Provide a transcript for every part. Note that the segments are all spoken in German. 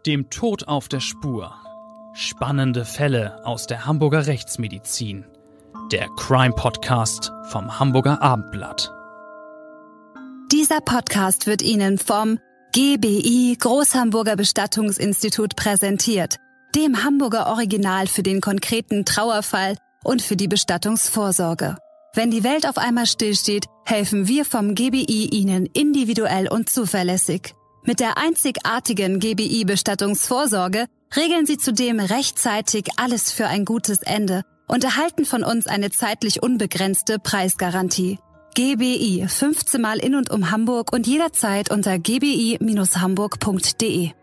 Dem Tod auf der Spur. Spannende Fälle aus der Hamburger Rechtsmedizin. Der Crime-Podcast vom Hamburger Abendblatt. Dieser Podcast wird Ihnen vom GBI Großhamburger Bestattungsinstitut präsentiert, dem Hamburger Original für den konkreten Trauerfall und für die Bestattungsvorsorge. Wenn die Welt auf einmal stillsteht, helfen wir vom GBI Ihnen individuell und zuverlässig. Mit der einzigartigen GBI-Bestattungsvorsorge regeln Sie zudem rechtzeitig alles für ein gutes Ende und erhalten von uns eine zeitlich unbegrenzte Preisgarantie. GBI, 15 Mal in und um Hamburg und jederzeit unter gbi-hamburg.de.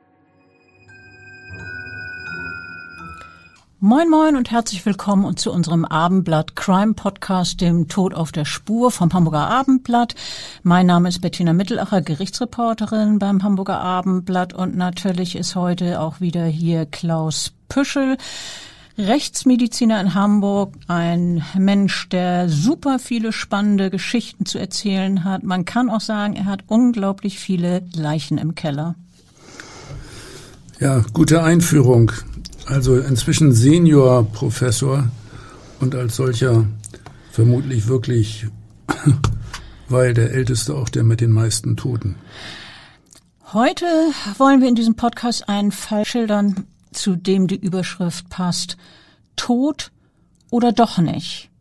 Moin Moin und herzlich willkommen und zu unserem Abendblatt Crime Podcast, dem Tod auf der Spur vom Hamburger Abendblatt. Mein Name ist Bettina Mittelacher, Gerichtsreporterin beim Hamburger Abendblatt, und natürlich ist heute auch wieder hier Klaus Püschel, Rechtsmediziner in Hamburg, ein Mensch, der super viele spannende Geschichten zu erzählen hat. Man kann auch sagen, er hat unglaublich viele Leichen im Keller. Ja, gute Einführung. Also inzwischen Seniorprofessor und als solcher vermutlich wirklich, weil der Älteste auch der mit den meisten Toten. Heute wollen wir in diesem Podcast einen Fall schildern, zu dem die Überschrift passt: Tod oder doch nicht?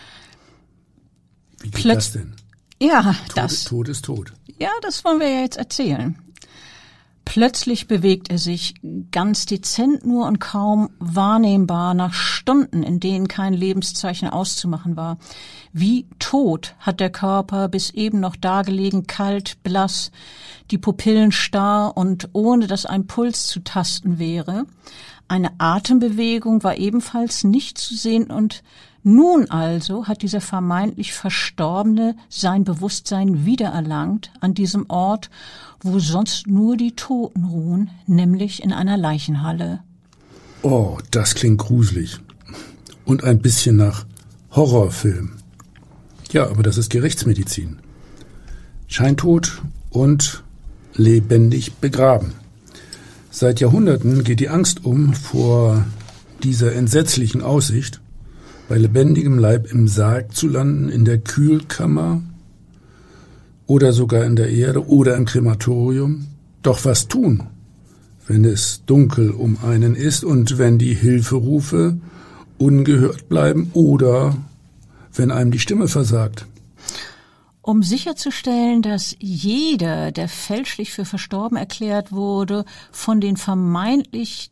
Wie geht das denn? Ja, Tod ist tot. Ja, das wollen wir ja jetzt erzählen. Plötzlich bewegt er sich ganz dezent nur und kaum wahrnehmbar nach Stunden, in denen kein Lebenszeichen auszumachen war. Wie tot hat der Körper bis eben noch dagelegen, kalt, blass, die Pupillen starr und ohne dass ein Puls zu tasten wäre. Eine Atembewegung war ebenfalls nicht zu sehen, und nun also hat dieser vermeintlich Verstorbene sein Bewusstsein wiedererlangt an diesem Ort, wo sonst nur die Toten ruhen, nämlich in einer Leichenhalle. Oh, das klingt gruselig. Und ein bisschen nach Horrorfilm. Ja, aber das ist Gerichtsmedizin. Scheintot und lebendig begraben. Seit Jahrhunderten geht die Angst um vor dieser entsetzlichen Aussicht, bei lebendigem Leib im Sarg zu landen, in der Kühlkammer oder sogar in der Erde oder im Krematorium. Doch was tun, wenn es dunkel um einen ist und wenn die Hilferufe ungehört bleiben oder wenn einem die Stimme versagt? Um sicherzustellen, dass jeder, der fälschlich für verstorben erklärt wurde, von den vermeintlich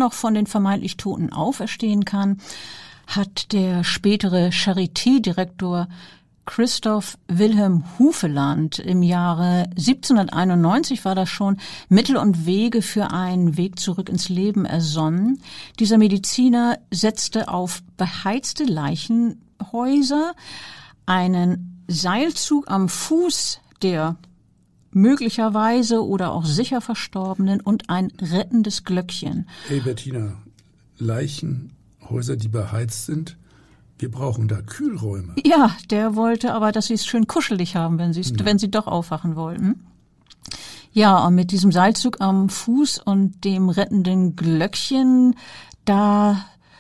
Toten auferstehen kann, hat der spätere Charité-Direktor Christoph Wilhelm Hufeland im Jahre 1791 war das schon, Mittel und Wege für einen Weg zurück ins Leben ersonnen. Dieser Mediziner setzte auf beheizte Leichenhäuser, einen Seilzug am Fuß der möglicherweise oder auch sicher Verstorbenen und ein rettendes Glöckchen. Hey Bettina, Leichenhäuser, die beheizt sind, wir brauchen da Kühlräume. Ja, der wollte aber, dass sie es schön kuschelig haben, wenn sie doch aufwachen wollten. Ja, und mit diesem Seilzug am Fuß und dem rettenden Glöckchen, der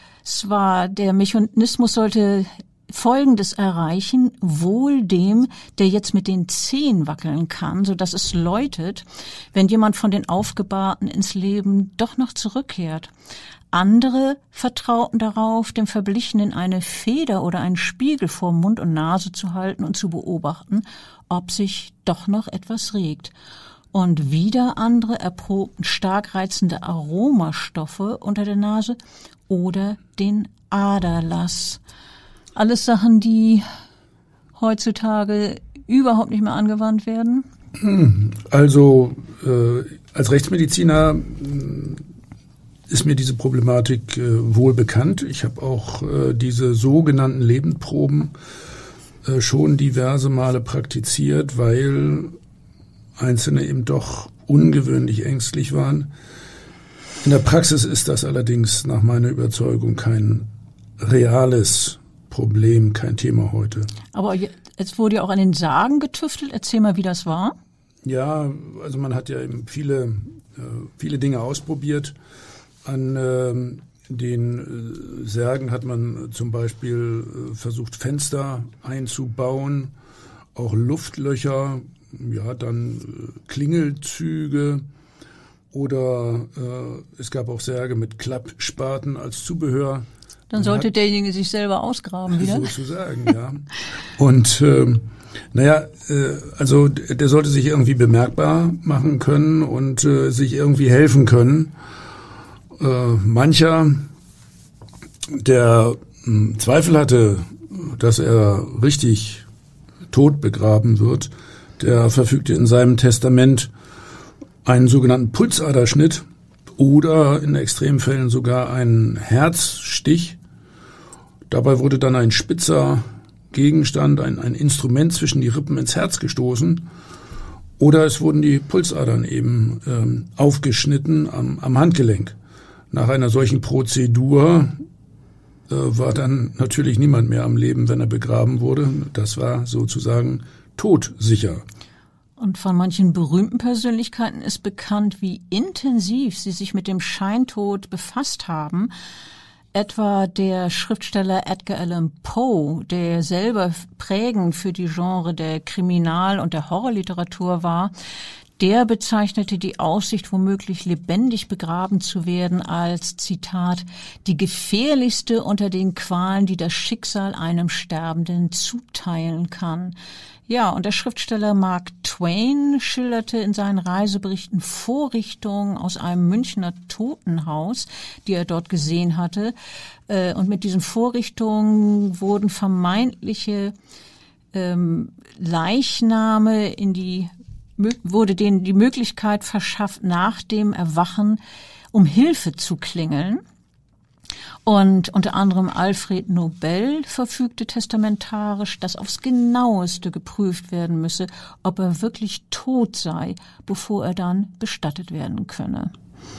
Mechanismus sollte Folgendes erreichen: wohl dem, der jetzt mit den Zehen wackeln kann, so dass es läutet, wenn jemand von den Aufgebahrten ins Leben doch noch zurückkehrt. Andere vertrauten darauf, dem Verblichenen eine Feder oder einen Spiegel vor Mund und Nase zu halten und zu beobachten, ob sich doch noch etwas regt. Und wieder andere erprobten stark reizende Aromastoffe unter der Nase oder den Aderlass. Alles Sachen, die heutzutage überhaupt nicht mehr angewandt werden? Also als Rechtsmediziner ist mir diese Problematik wohl bekannt. Ich habe auch diese sogenannten Lebendproben schon diverse Male praktiziert, weil Einzelne eben doch ungewöhnlich ängstlich waren. In der Praxis ist das allerdings nach meiner Überzeugung kein reales Problem, kein Thema heute. Aber es wurde ja auch an den Sagen getüftelt. Erzähl mal, wie das war. Ja, also man hat ja eben viele viele Dinge ausprobiert. An den Särgen hat man zum Beispiel versucht, Fenster einzubauen, auch Luftlöcher, ja, dann Klingelzüge oder es gab auch Särge mit Klappspaten als Zubehör. Dann sollte derjenige sich selber ausgraben wieder. Sozusagen, ja. Und also der sollte sich irgendwie bemerkbar machen können und sich irgendwie helfen können. Mancher, der Zweifel hatte, dass er richtig tot begraben wird, der verfügte in seinem Testament einen sogenannten Pulsaderschnitt oder in Extremfällen sogar einen Herzstich. Dabei wurde dann ein spitzer Gegenstand, ein Instrument zwischen die Rippen ins Herz gestoßen. Oder es wurden die Pulsadern eben aufgeschnitten am Handgelenk. Nach einer solchen Prozedur war dann natürlich niemand mehr am Leben, wenn er begraben wurde. Das war sozusagen todsicher. Und von manchen berühmten Persönlichkeiten ist bekannt, wie intensiv sie sich mit dem Scheintod befasst haben. Etwa der Schriftsteller Edgar Allan Poe, der selber prägend für die Genre der Kriminal- und der Horrorliteratur war, der bezeichnete die Aussicht, womöglich lebendig begraben zu werden, als, Zitat, die gefährlichste unter den Qualen, die das Schicksal einem Sterbenden zuteilen kann. Ja, und der Schriftsteller Mark Twain schilderte in seinen Reiseberichten Vorrichtungen aus einem Münchner Totenhaus, die er dort gesehen hatte. Und mit diesen Vorrichtungen wurden vermeintliche Leichname wurde denen die Möglichkeit verschafft, nach dem Erwachen um Hilfe zu klingeln. Und unter anderem Alfred Nobel verfügte testamentarisch, dass aufs Genaueste geprüft werden müsse, ob er wirklich tot sei, bevor er dann bestattet werden könne.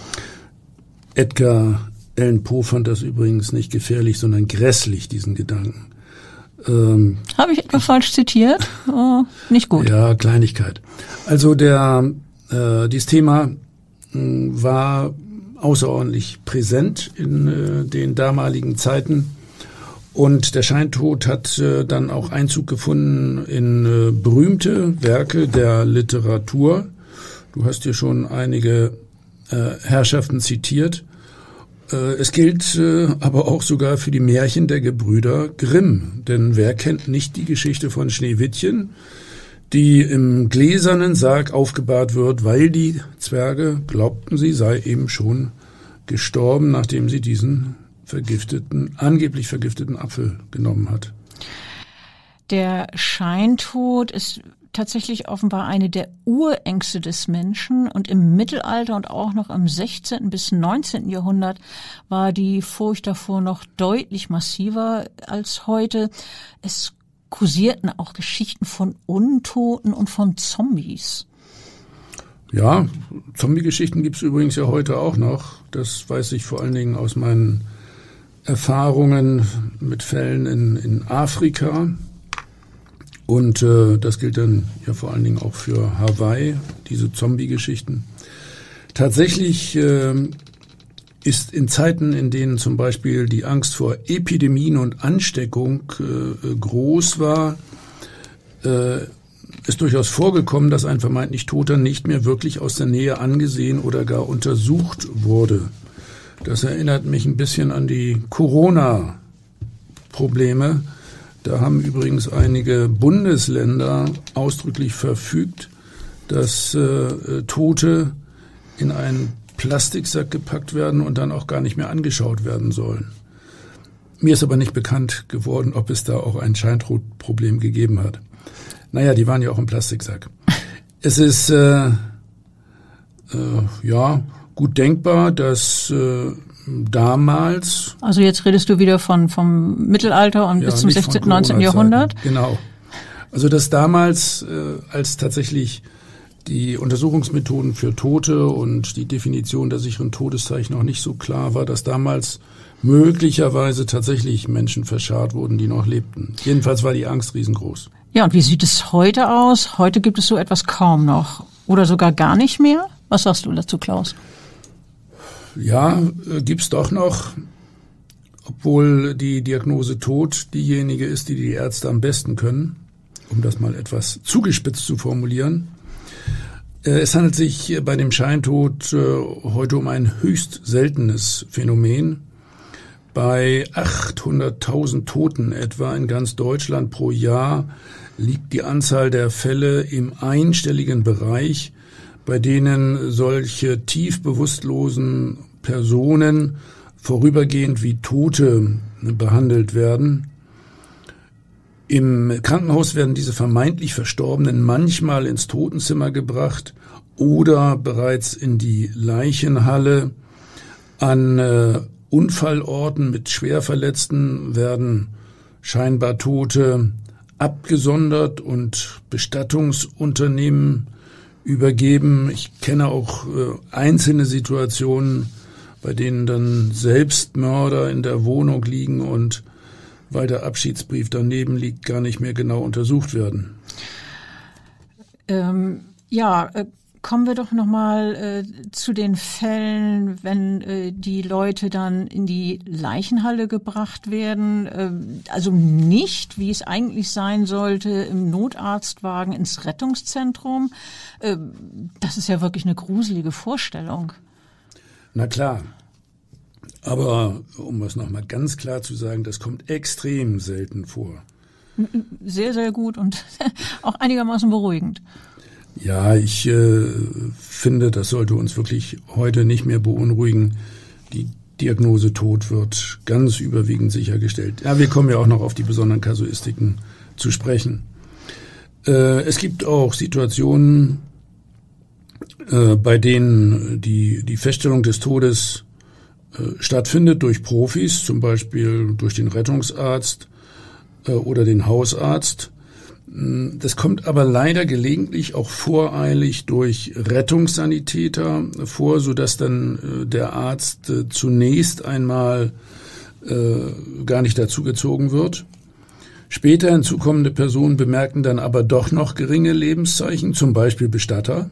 Edgar Allan Poe fand das übrigens nicht gefährlich, sondern grässlich, diesen Gedanken. Habe ich etwa falsch zitiert? Oh, nicht gut. Ja, Kleinigkeit. Also dieses Thema war außerordentlich präsent in den damaligen Zeiten und der Scheintod hat dann auch Einzug gefunden in berühmte Werke der Literatur. Du hast hier schon einige Herrschaften zitiert. Es gilt aber auch sogar für die Märchen der Gebrüder Grimm. Denn wer kennt nicht die Geschichte von Schneewittchen, die im gläsernen Sarg aufgebahrt wird, weil die Zwerge glaubten, sie sei eben schon gestorben, nachdem sie diesen angeblich vergifteten Apfel genommen hat. Der Scheintod ist tatsächlich offenbar eine der Urängste des Menschen und im Mittelalter und auch noch im 16. bis 19. Jahrhundert war die Furcht davor noch deutlich massiver als heute. Es kursierten auch Geschichten von Untoten und von Zombies. Ja, Zombie-Geschichten gibt's übrigens ja heute auch noch. Das weiß ich vor allen Dingen aus meinen Erfahrungen mit Fällen in Afrika. Und das gilt dann ja vor allen Dingen auch für Hawaii, diese Zombie-Geschichten. Tatsächlich ist in Zeiten, in denen zum Beispiel die Angst vor Epidemien und Ansteckung groß war, ist durchaus vorgekommen, dass ein vermeintlich Toter nicht mehr wirklich aus der Nähe angesehen oder gar untersucht wurde. Das erinnert mich ein bisschen an die Corona-Probleme. Da haben übrigens einige Bundesländer ausdrücklich verfügt, dass Tote in einen Plastiksack gepackt werden und dann auch gar nicht mehr angeschaut werden sollen. Mir ist aber nicht bekannt geworden, ob es da auch ein Scheintodproblem gegeben hat. Naja, die waren ja auch im Plastiksack. Es ist gut denkbar, dass damals... Also jetzt redest du wieder vom Mittelalter und bis zum 16., 19. Jahrhundert? Genau. Also dass damals, als tatsächlich die Untersuchungsmethoden für Tote und die Definition der sicheren Todeszeichen noch nicht so klar war, dass damals möglicherweise tatsächlich Menschen verscharrt wurden, die noch lebten. Jedenfalls war die Angst riesengroß. Ja, und wie sieht es heute aus? Heute gibt es so etwas kaum noch oder sogar gar nicht mehr? Was sagst du dazu, Klaus? Ja, gibt's doch noch, obwohl die Diagnose Tod diejenige ist, die die Ärzte am besten können, um das mal etwas zugespitzt zu formulieren. Es handelt sich bei dem Scheintod heute um ein höchst seltenes Phänomen. Bei 800.000 Toten etwa in ganz Deutschland pro Jahr liegt die Anzahl der Fälle im einstelligen Bereich, bei denen solche tief bewusstlosen Personen vorübergehend wie Tote behandelt werden. Im Krankenhaus werden diese vermeintlich Verstorbenen manchmal ins Totenzimmer gebracht oder bereits in die Leichenhalle. An Unfallorten mit Schwerverletzten werden scheinbar Tote abgesondert und Bestattungsunternehmen übergeben. Ich kenne auch einzelne Situationen, bei denen dann Selbstmörder in der Wohnung liegen und weil der Abschiedsbrief daneben liegt, gar nicht mehr genau untersucht werden. Kommen wir doch nochmal zu den Fällen, wenn die Leute dann in die Leichenhalle gebracht werden. Also nicht, wie es eigentlich sein sollte, im Notarztwagen ins Rettungszentrum. Das ist ja wirklich eine gruselige Vorstellung. Na klar. Aber um es nochmal ganz klar zu sagen, das kommt extrem selten vor. Sehr, sehr gut und auch einigermaßen beruhigend. Ja, ich finde, das sollte uns wirklich heute nicht mehr beunruhigen. Die Diagnose Tod wird ganz überwiegend sichergestellt. Ja, wir kommen ja auch noch auf die besonderen Kasuistiken zu sprechen. Es gibt auch Situationen, bei denen die Feststellung des Todes stattfindet durch Profis, zum Beispiel durch den Rettungsarzt oder den Hausarzt. Das kommt aber leider gelegentlich auch voreilig durch Rettungssanitäter vor, sodass dann der Arzt zunächst einmal gar nicht dazugezogen wird. Später hinzukommende Personen bemerken dann aber doch noch geringe Lebenszeichen, zum Beispiel Bestatter.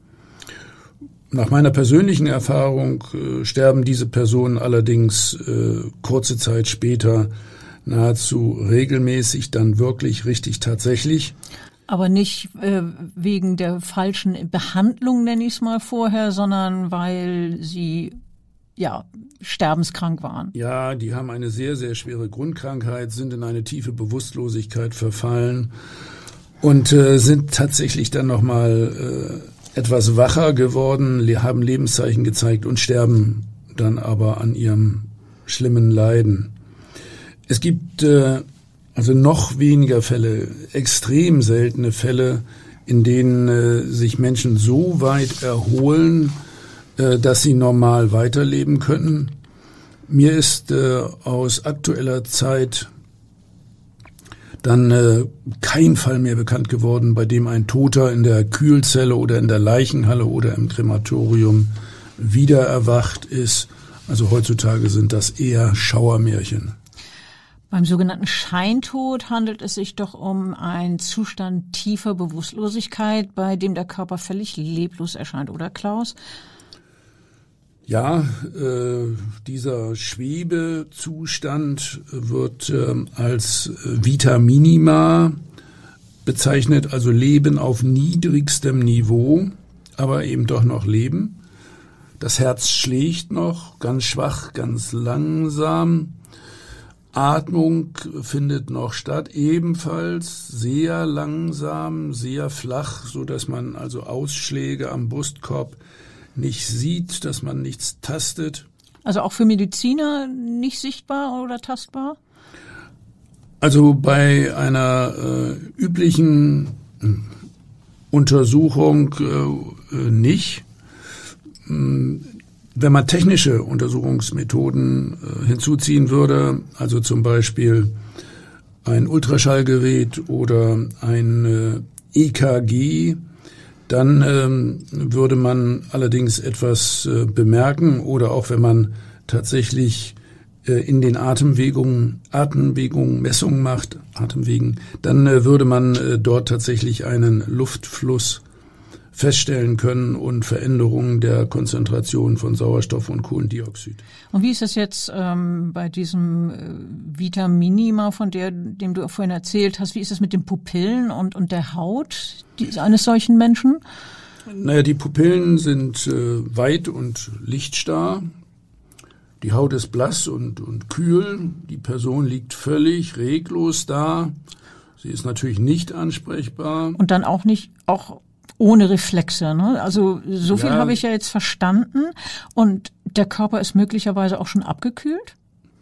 Nach meiner persönlichen Erfahrung sterben diese Personen allerdings kurze Zeit später nahezu regelmäßig, dann wirklich richtig tatsächlich. Aber nicht wegen der falschen Behandlung, nenne ich es mal vorher, sondern weil sie sterbenskrank waren. Ja, die haben eine sehr, sehr schwere Grundkrankheit, sind in eine tiefe Bewusstlosigkeit verfallen und sind tatsächlich dann nochmal etwas wacher geworden, haben Lebenszeichen gezeigt und sterben dann aber an ihrem schlimmen Leiden. Es gibt also noch weniger Fälle, extrem seltene Fälle, in denen sich Menschen so weit erholen, dass sie normal weiterleben können. Mir ist aus aktueller Zeit dann kein Fall mehr bekannt geworden, bei dem ein Toter in der Kühlzelle oder in der Leichenhalle oder im Krematorium wieder erwacht ist. Also heutzutage sind das eher Schauermärchen. Beim sogenannten Scheintod handelt es sich doch um einen Zustand tiefer Bewusstlosigkeit, bei dem der Körper völlig leblos erscheint, oder Klaus? Ja, dieser Schwebezustand wird als Vita minima bezeichnet, also Leben auf niedrigstem Niveau, aber eben doch noch Leben. Das Herz schlägt noch, ganz schwach, ganz langsam. Atmung findet noch statt, ebenfalls sehr langsam, sehr flach, so dass man also Ausschläge am Brustkorb nicht sieht, dass man nichts tastet. Also auch für Mediziner nicht sichtbar oder tastbar? Also bei einer üblichen Untersuchung nicht. Wenn man technische Untersuchungsmethoden hinzuziehen würde, also zum Beispiel ein Ultraschallgerät oder ein EKG, dann würde man allerdings etwas bemerken, oder auch wenn man tatsächlich in den Atemwegungen Messungen macht, dann würde man dort tatsächlich einen Luftfluss feststellen können und Veränderungen der Konzentration von Sauerstoff und Kohlendioxid. Und wie ist es jetzt bei diesem Vitaminima, von dem du vorhin erzählt hast, wie ist es mit den Pupillen und der Haut eines solchen Menschen? Naja, die Pupillen sind weit und lichtstarr. Die Haut ist blass und kühl. Die Person liegt völlig reglos da. Sie ist natürlich nicht ansprechbar. Und dann auch ohne Reflexe, ne? Also so viel habe ich ja jetzt verstanden. Und der Körper ist möglicherweise auch schon abgekühlt?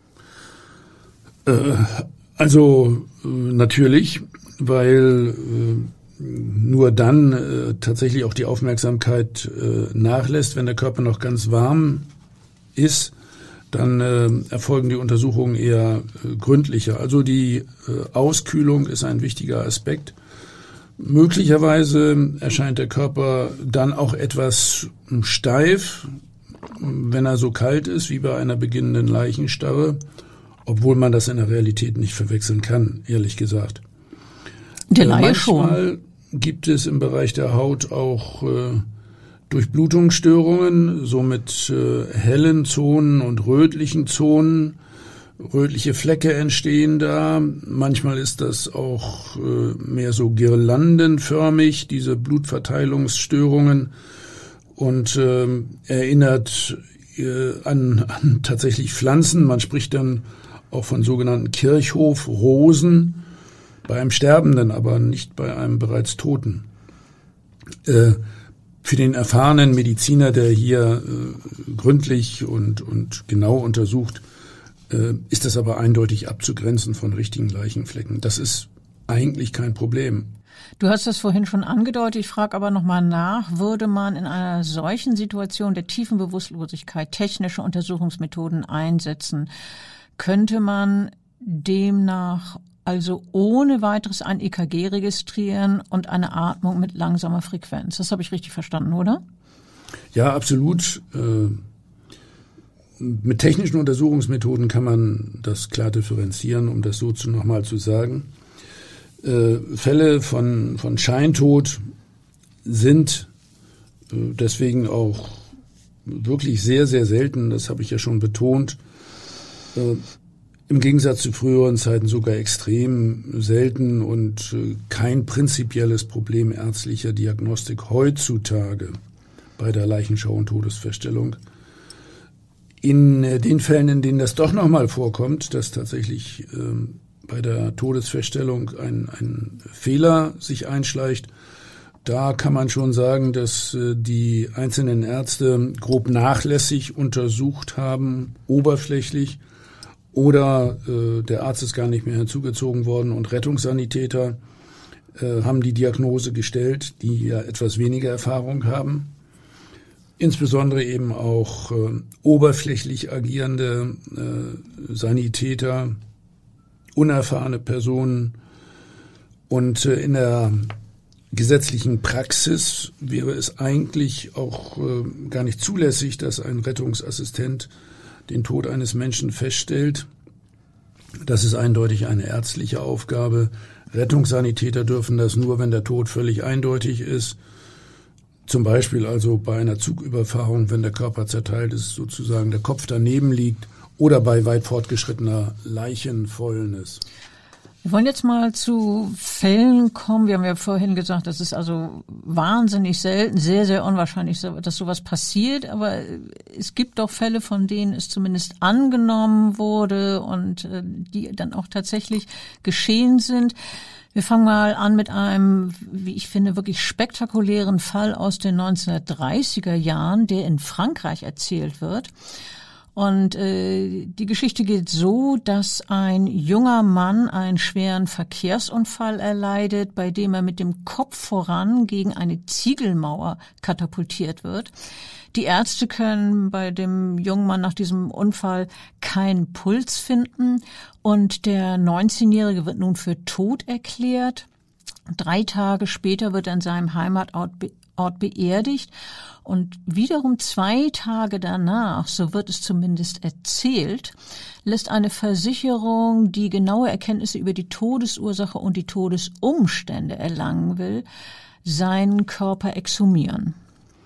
Natürlich, weil nur dann tatsächlich auch die Aufmerksamkeit nachlässt, wenn der Körper noch ganz warm ist. Dann erfolgen die Untersuchungen eher gründlicher. Also die Auskühlung ist ein wichtiger Aspekt. Möglicherweise erscheint der Körper dann auch etwas steif, wenn er so kalt ist wie bei einer beginnenden Leichenstarre, obwohl man das in der Realität nicht verwechseln kann, ehrlich gesagt. Der Laie schon. Manchmal gibt es im Bereich der Haut auch Durchblutungsstörungen, so mit hellen Zonen und rötlichen Zonen. Rötliche Flecke entstehen da. Manchmal ist das auch mehr so girlandenförmig, diese Blutverteilungsstörungen, und erinnert an tatsächlich Pflanzen. Man spricht dann auch von sogenannten Kirchhofrosen, bei einem Sterbenden, aber nicht bei einem bereits Toten. Für den erfahrenen Mediziner, der hier gründlich und genau untersucht, ist das aber eindeutig abzugrenzen von richtigen Leichenflecken. Das ist eigentlich kein Problem. Du hast das vorhin schon angedeutet, ich frage aber nochmal nach, würde man in einer solchen Situation der tiefen Bewusstlosigkeit technische Untersuchungsmethoden einsetzen, könnte man demnach also ohne weiteres ein EKG registrieren und eine Atmung mit langsamer Frequenz? Das habe ich richtig verstanden, oder? Ja, absolut. Mit technischen Untersuchungsmethoden kann man das klar differenzieren, um das so nochmal zu sagen. Fälle von Scheintod sind deswegen auch wirklich sehr, sehr selten, das habe ich ja schon betont. Im Gegensatz zu früheren Zeiten sogar extrem selten und kein prinzipielles Problem ärztlicher Diagnostik heutzutage bei der Leichenschau und Todesfeststellung. In den Fällen, in denen das doch nochmal vorkommt, dass tatsächlich bei der Todesfeststellung ein Fehler sich einschleicht, da kann man schon sagen, dass die einzelnen Ärzte grob nachlässig untersucht haben, oberflächlich, oder der Arzt ist gar nicht mehr hinzugezogen worden und Rettungssanitäter haben die Diagnose gestellt, die ja etwas weniger Erfahrung haben. Insbesondere eben auch oberflächlich agierende Sanitäter, unerfahrene Personen. Und in der gesetzlichen Praxis wäre es eigentlich auch gar nicht zulässig, dass ein Rettungsassistent den Tod eines Menschen feststellt. Das ist eindeutig eine ärztliche Aufgabe. Rettungssanitäter dürfen das nur, wenn der Tod völlig eindeutig ist. Zum Beispiel also bei einer Zugüberfahrung, wenn der Körper zerteilt ist, sozusagen der Kopf daneben liegt, oder bei weit fortgeschrittener Leichenfäulnis. Wir wollen jetzt mal zu Fällen kommen. Wir haben ja vorhin gesagt, das ist also wahnsinnig selten, sehr, sehr unwahrscheinlich, dass sowas passiert. Aber es gibt doch Fälle, von denen es zumindest angenommen wurde und die dann auch tatsächlich geschehen sind. Wir fangen mal an mit einem, wie ich finde, wirklich spektakulären Fall aus den 1930er Jahren, der in Frankreich erzählt wird. Und die Geschichte geht so, dass ein junger Mann einen schweren Verkehrsunfall erleidet, bei dem er mit dem Kopf voran gegen eine Ziegelmauer katapultiert wird. Die Ärzte können bei dem jungen Mann nach diesem Unfall keinen Puls finden und der 19-Jährige wird nun für tot erklärt. 3 Tage später wird er in seinem Heimatort beerdigt und wiederum 2 Tage danach, so wird es zumindest erzählt, lässt eine Versicherung, die genaue Erkenntnisse über die Todesursache und die Todesumstände erlangen will, seinen Körper exhumieren?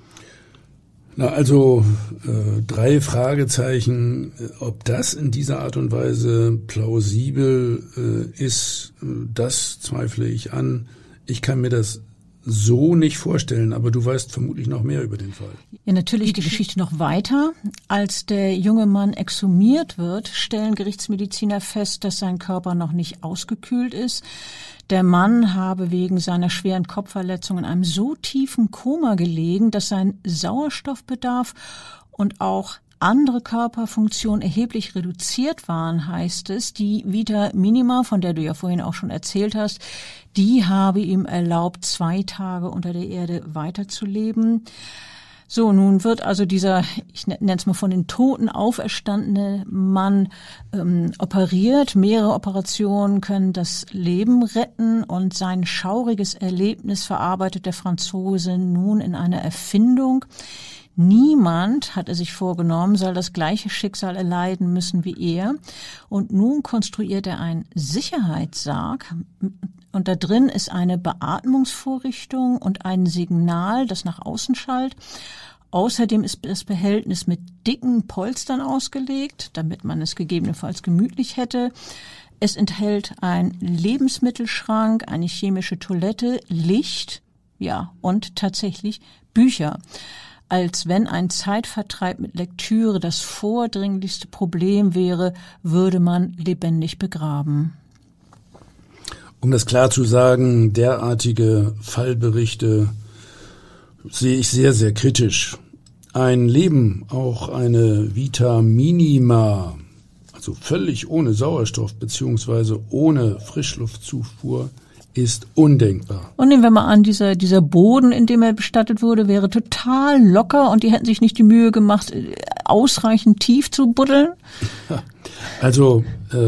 Na, also 3 Fragezeichen, ob das in dieser Art und Weise plausibel ist, das zweifle ich an. Ich kann mir das so nicht vorstellen, aber du weißt vermutlich noch mehr über den Fall. Ja, natürlich die Geschichte noch weiter. Als der junge Mann exhumiert wird, stellen Gerichtsmediziner fest, dass sein Körper noch nicht ausgekühlt ist. Der Mann habe wegen seiner schweren Kopfverletzung in einem so tiefen Koma gelegen, dass sein Sauerstoffbedarf und auch andere Körperfunktionen erheblich reduziert waren, heißt es. Die Vita Minima, von der du ja vorhin auch schon erzählt hast, die habe ihm erlaubt, 2 Tage unter der Erde weiterzuleben. So, nun wird also dieser, ich nenne es mal von den Toten auferstandene Mann operiert. Mehrere Operationen können das Leben retten und sein schauriges Erlebnis verarbeitet der Franzose nun in einer Erfindung. Niemand, hat er sich vorgenommen, soll das gleiche Schicksal erleiden müssen wie er. Und nun konstruiert er einen Sicherheitssarg. Und da drin ist eine Beatmungsvorrichtung und ein Signal, das nach außen schallt. Außerdem ist das Behältnis mit dicken Polstern ausgelegt, damit man es gegebenenfalls gemütlich hätte. Es enthält einen Lebensmittelschrank, eine chemische Toilette, Licht, ja, und tatsächlich Bücher. Als wenn ein Zeitvertreib mit Lektüre das vordringlichste Problem wäre, würde man lebendig begraben. Um das klar zu sagen, derartige Fallberichte sehe ich sehr, sehr kritisch. Ein Leben, auch eine Vita Minima, also völlig ohne Sauerstoff beziehungsweise ohne Frischluftzufuhr, ist undenkbar. Und nehmen wir mal an, dieser Boden, in dem er bestattet wurde, wäre total locker und die hätten sich nicht die Mühe gemacht, ausreichend tief zu buddeln? Also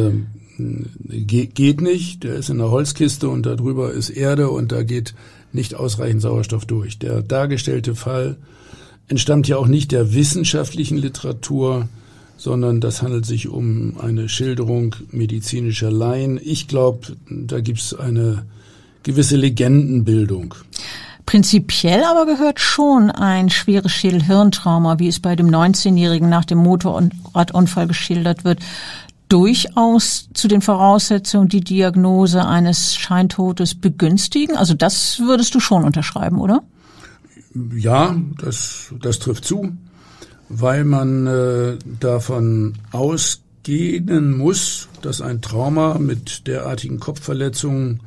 geht nicht. Der ist in einer Holzkiste und da drüber ist Erde und da geht nicht ausreichend Sauerstoff durch. Der dargestellte Fall entstammt ja auch nicht der wissenschaftlichen Literatur, sondern das handelt sich um eine Schilderung medizinischer Laien. Ich glaube, da gibt's eine gewisse Legendenbildung. Prinzipiell aber gehört schon ein schweres Schädel-Hirntrauma, wie es bei dem 19-Jährigen nach dem Motorradunfall geschildert wird, durchaus zu den Voraussetzungen, die Diagnose eines Scheintodes begünstigen. Also das würdest du schon unterschreiben, oder? Ja, das trifft zu, weil man davon ausgehen muss, dass ein Trauma mit derartigen Kopfverletzungen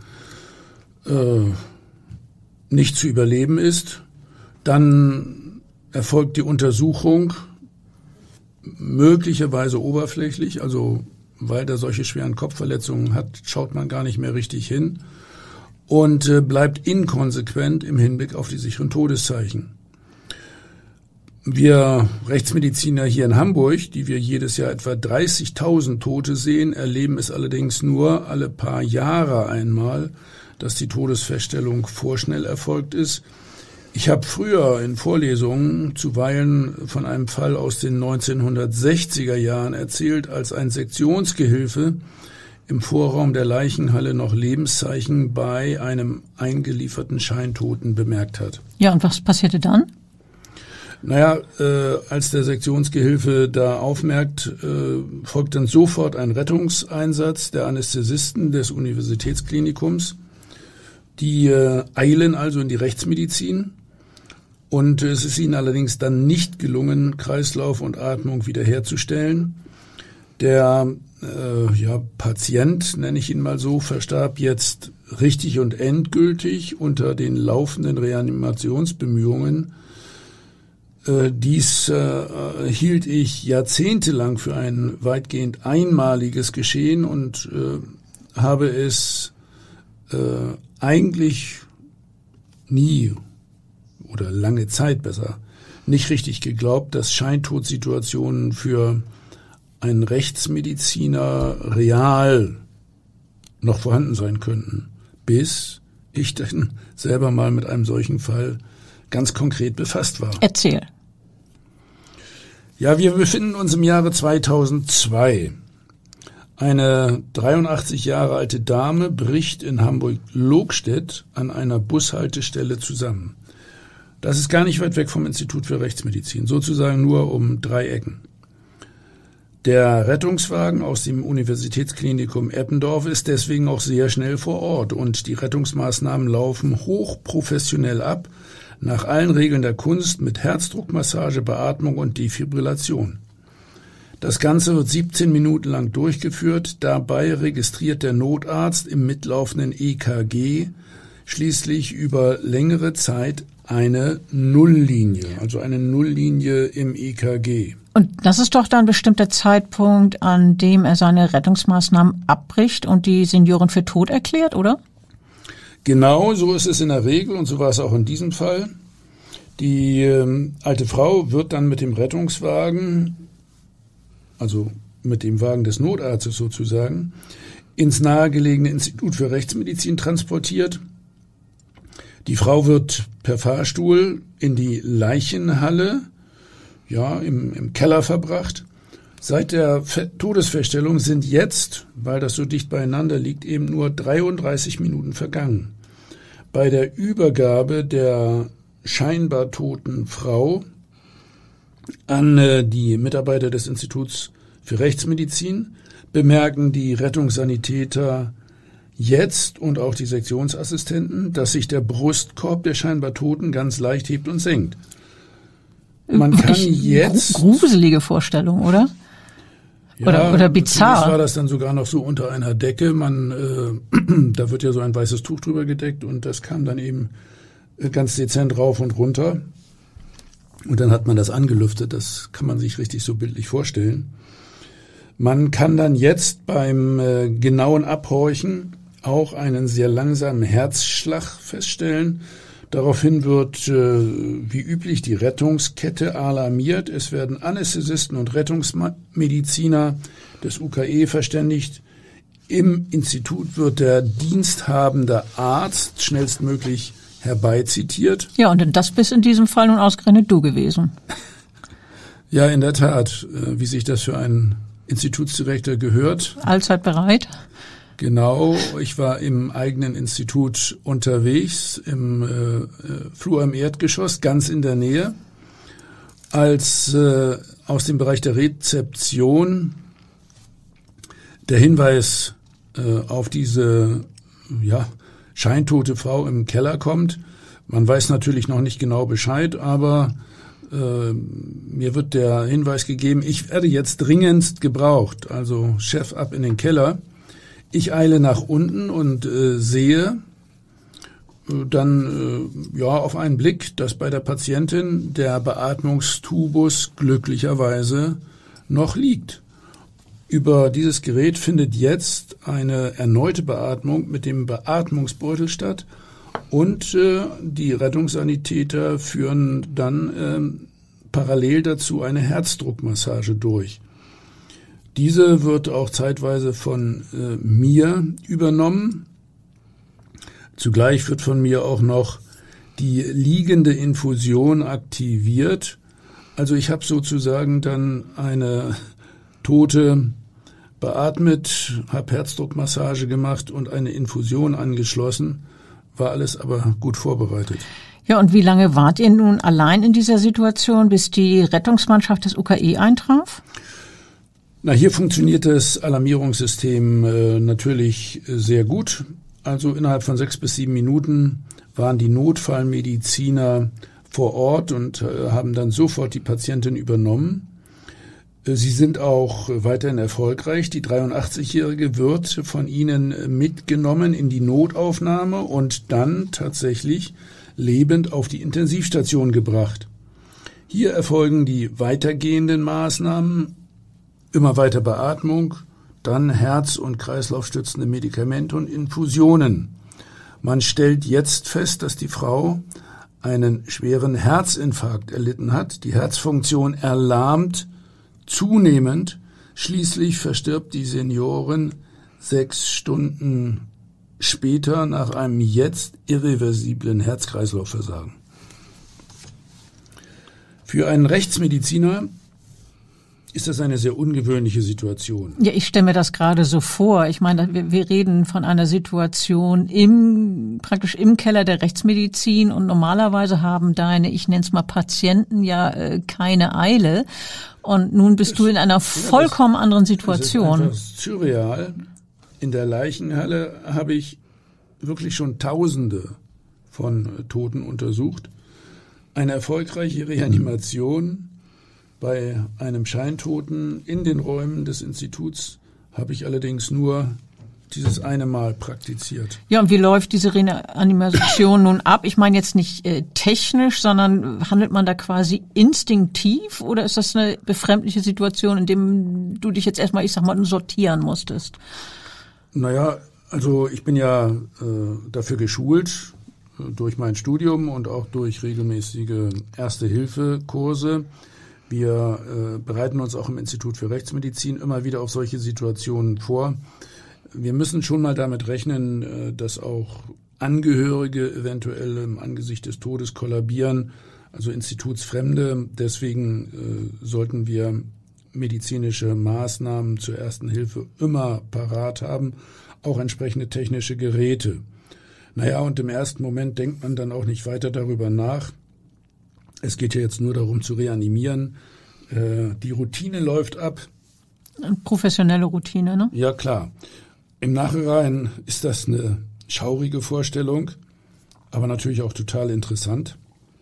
nicht zu überleben ist. Dann erfolgt die Untersuchung möglicherweise oberflächlich, also weil er solche schweren Kopfverletzungen hat, schaut man gar nicht mehr richtig hin und bleibt inkonsequent im Hinblick auf die sicheren Todeszeichen. Wir Rechtsmediziner hier in Hamburg, die wir jedes Jahr etwa 30.000 Tote sehen, erleben es allerdings nur alle paar Jahre einmal, dass die Todesfeststellung vorschnell erfolgt ist. Ich habe früher in Vorlesungen zuweilen von einem Fall aus den 1960er Jahren erzählt, als ein Sektionsgehilfe im Vorraum der Leichenhalle noch Lebenszeichen bei einem eingelieferten Scheintoten bemerkt hat. Ja, und was passierte dann? Naja, als der Sektionsgehilfe da aufmerkt, folgt dann sofort ein Rettungseinsatz der Anästhesisten des Universitätsklinikums. Die eilen also in die Rechtsmedizin und es ist ihnen allerdings dann nicht gelungen, Kreislauf und Atmung wiederherzustellen. Der Patient, nenne ich ihn mal so, verstarb jetzt richtig und endgültig unter den laufenden Reanimationsbemühungen. Dies hielt ich jahrzehntelang für ein weitgehend einmaliges Geschehen und habe es eigentlich nie oder lange Zeit besser nicht richtig geglaubt, dass Scheintodsituationen für einen Rechtsmediziner real noch vorhanden sein könnten, bis ich dann selber mal mit einem solchen Fall ganz konkret befasst war. Erzähl. Ja, wir befinden uns im Jahre 2002. Eine 83 Jahre alte Dame bricht in Hamburg-Lohgstedt an einer Bushaltestelle zusammen. Das ist gar nicht weit weg vom Institut für Rechtsmedizin, sozusagen nur um 3 Ecken. Der Rettungswagen aus dem Universitätsklinikum Eppendorf ist deswegen auch sehr schnell vor Ort und die Rettungsmaßnahmen laufen hochprofessionell ab, nach allen Regeln der Kunst mit Herzdruckmassage, Beatmung und Defibrillation. Das Ganze wird 17 Minuten lang durchgeführt, dabei registriert der Notarzt im mitlaufenden EKG schließlich über längere Zeit eine Nulllinie, also eine Nulllinie im EKG. Und das ist doch dann bestimmt der Zeitpunkt, an dem er seine Rettungsmaßnahmen abbricht und die Seniorin für tot erklärt, oder? Genau, so ist es in der Regel und so war es auch in diesem Fall. Die alte Frau wird dann mit dem Rettungswagen, also mit dem Wagen des Notarztes sozusagen, ins nahegelegene Institut für Rechtsmedizin transportiert. Die Frau wird per Fahrstuhl in die Leichenhalle, im Keller verbracht. Seit der Todesfeststellung sind jetzt, weil das so dicht beieinander liegt, eben nur 33 Minuten vergangen. Bei der Übergabe der scheinbar toten Frau an die Mitarbeiter des Instituts für Rechtsmedizin bemerken die Rettungssanitäter jetzt und auch die Sektionsassistenten, dass sich der Brustkorb der scheinbar Toten ganz leicht hebt und senkt. Man kann jetzt... Gruselige Vorstellung, oder? Ja, oder bizarr. Zunächst war das dann sogar noch so unter einer Decke. Da wird ja so ein weißes Tuch drüber gedeckt und das kam dann eben ganz dezent rauf und runter. Und dann hat man das angelüftet. Das kann man sich richtig so bildlich vorstellen. Man kann dann jetzt beim genauen Abhorchen auch einen sehr langsamen Herzschlag feststellen. Daraufhin wird, wie üblich, die Rettungskette alarmiert. Es werden Anästhesisten und Rettungsmediziner des UKE verständigt. Im Institut wird der diensthabende Arzt schnellstmöglich herbeizitiert. Ja, und das bist in diesem Fall nun ausgerechnet du gewesen. Ja, in der Tat, wie sich das für einen Institutsdirektor gehört. Allzeit bereit. Genau, ich war im eigenen Institut unterwegs, im Flur im Erdgeschoss, ganz in der Nähe, als aus dem Bereich der Rezeption der Hinweis auf diese scheintote Frau im Keller kommt. Man weiß natürlich noch nicht genau Bescheid, aber mir wird der Hinweis gegeben, ich werde jetzt dringendst gebraucht, also Chef ab in den Keller. Ich eile nach unten und sehe dann auf einen Blick, dass bei der Patientin der Beatmungstubus glücklicherweise noch liegt. Über dieses Gerät findet jetzt eine erneute Beatmung mit dem Beatmungsbeutel statt und die Rettungssanitäter führen dann parallel dazu eine Herzdruckmassage durch. Diese wird auch zeitweise von mir übernommen. Zugleich wird von mir auch noch die liegende Infusion aktiviert. Also ich habe sozusagen dann eine Tote beatmet, habe Herzdruckmassage gemacht und eine Infusion angeschlossen. War alles aber gut vorbereitet. Ja, und wie lange wart ihr nun allein in dieser Situation, bis die Rettungsmannschaft des UKE eintraf? Hier funktioniert das Alarmierungssystem natürlich sehr gut. Also innerhalb von 6 bis 7 Minuten waren die Notfallmediziner vor Ort und haben dann sofort die Patientin übernommen. Sie sind auch weiterhin erfolgreich. Die 83-Jährige wird von ihnen mitgenommen in die Notaufnahme und dann tatsächlich lebend auf die Intensivstation gebracht. Hier erfolgen die weitergehenden Maßnahmen, immer weiter Beatmung, dann Herz- und Kreislaufstützende Medikamente und Infusionen. Man stellt jetzt fest, dass die Frau einen schweren Herzinfarkt erlitten hat. Die Herzfunktion erlahmt zunehmend. Schließlich verstirbt die Seniorin 6 Stunden später nach einem jetzt irreversiblen Herz-Kreislauf-Versagen. Für einen Rechtsmediziner ist das eine sehr ungewöhnliche Situation. Ja, ich stelle mir das gerade so vor. Ich meine, wir reden von einer Situation praktisch im Keller der Rechtsmedizin und normalerweise haben deine, ich nenne es mal Patienten, ja keine Eile. Und nun bist du in einer vollkommen anderen Situation. Das ist surreal. In der Leichenhalle habe ich wirklich schon Tausende von Toten untersucht. Eine erfolgreiche Reanimation bei einem Scheintoten in den Räumen des Instituts habe ich allerdings nur dieses eine Mal praktiziert. Ja, und wie läuft diese Reanimation nun ab? Ich meine jetzt nicht technisch, sondern handelt man da quasi instinktiv oder ist das eine befremdliche Situation, in dem du dich jetzt erstmal, ich sag mal, sortieren musstest? Naja, also ich bin ja dafür geschult, durch mein Studium und auch durch regelmäßige Erste-Hilfe-Kurse. Wir bereiten uns auch im Institut für Rechtsmedizin immer wieder auf solche Situationen vor. Wir müssen schon mal damit rechnen, dass auch Angehörige eventuell im Angesicht des Todes kollabieren, also Institutsfremde. Deswegen sollten wir medizinische Maßnahmen zur ersten Hilfe immer parat haben, auch entsprechende technische Geräte. Naja, und im ersten Moment denkt man dann auch nicht weiter darüber nach. Es geht ja jetzt nur darum zu reanimieren. Die Routine läuft ab. Eine professionelle Routine, ne? Ja, klar. Im Nachhinein ist das eine schaurige Vorstellung, aber natürlich auch total interessant.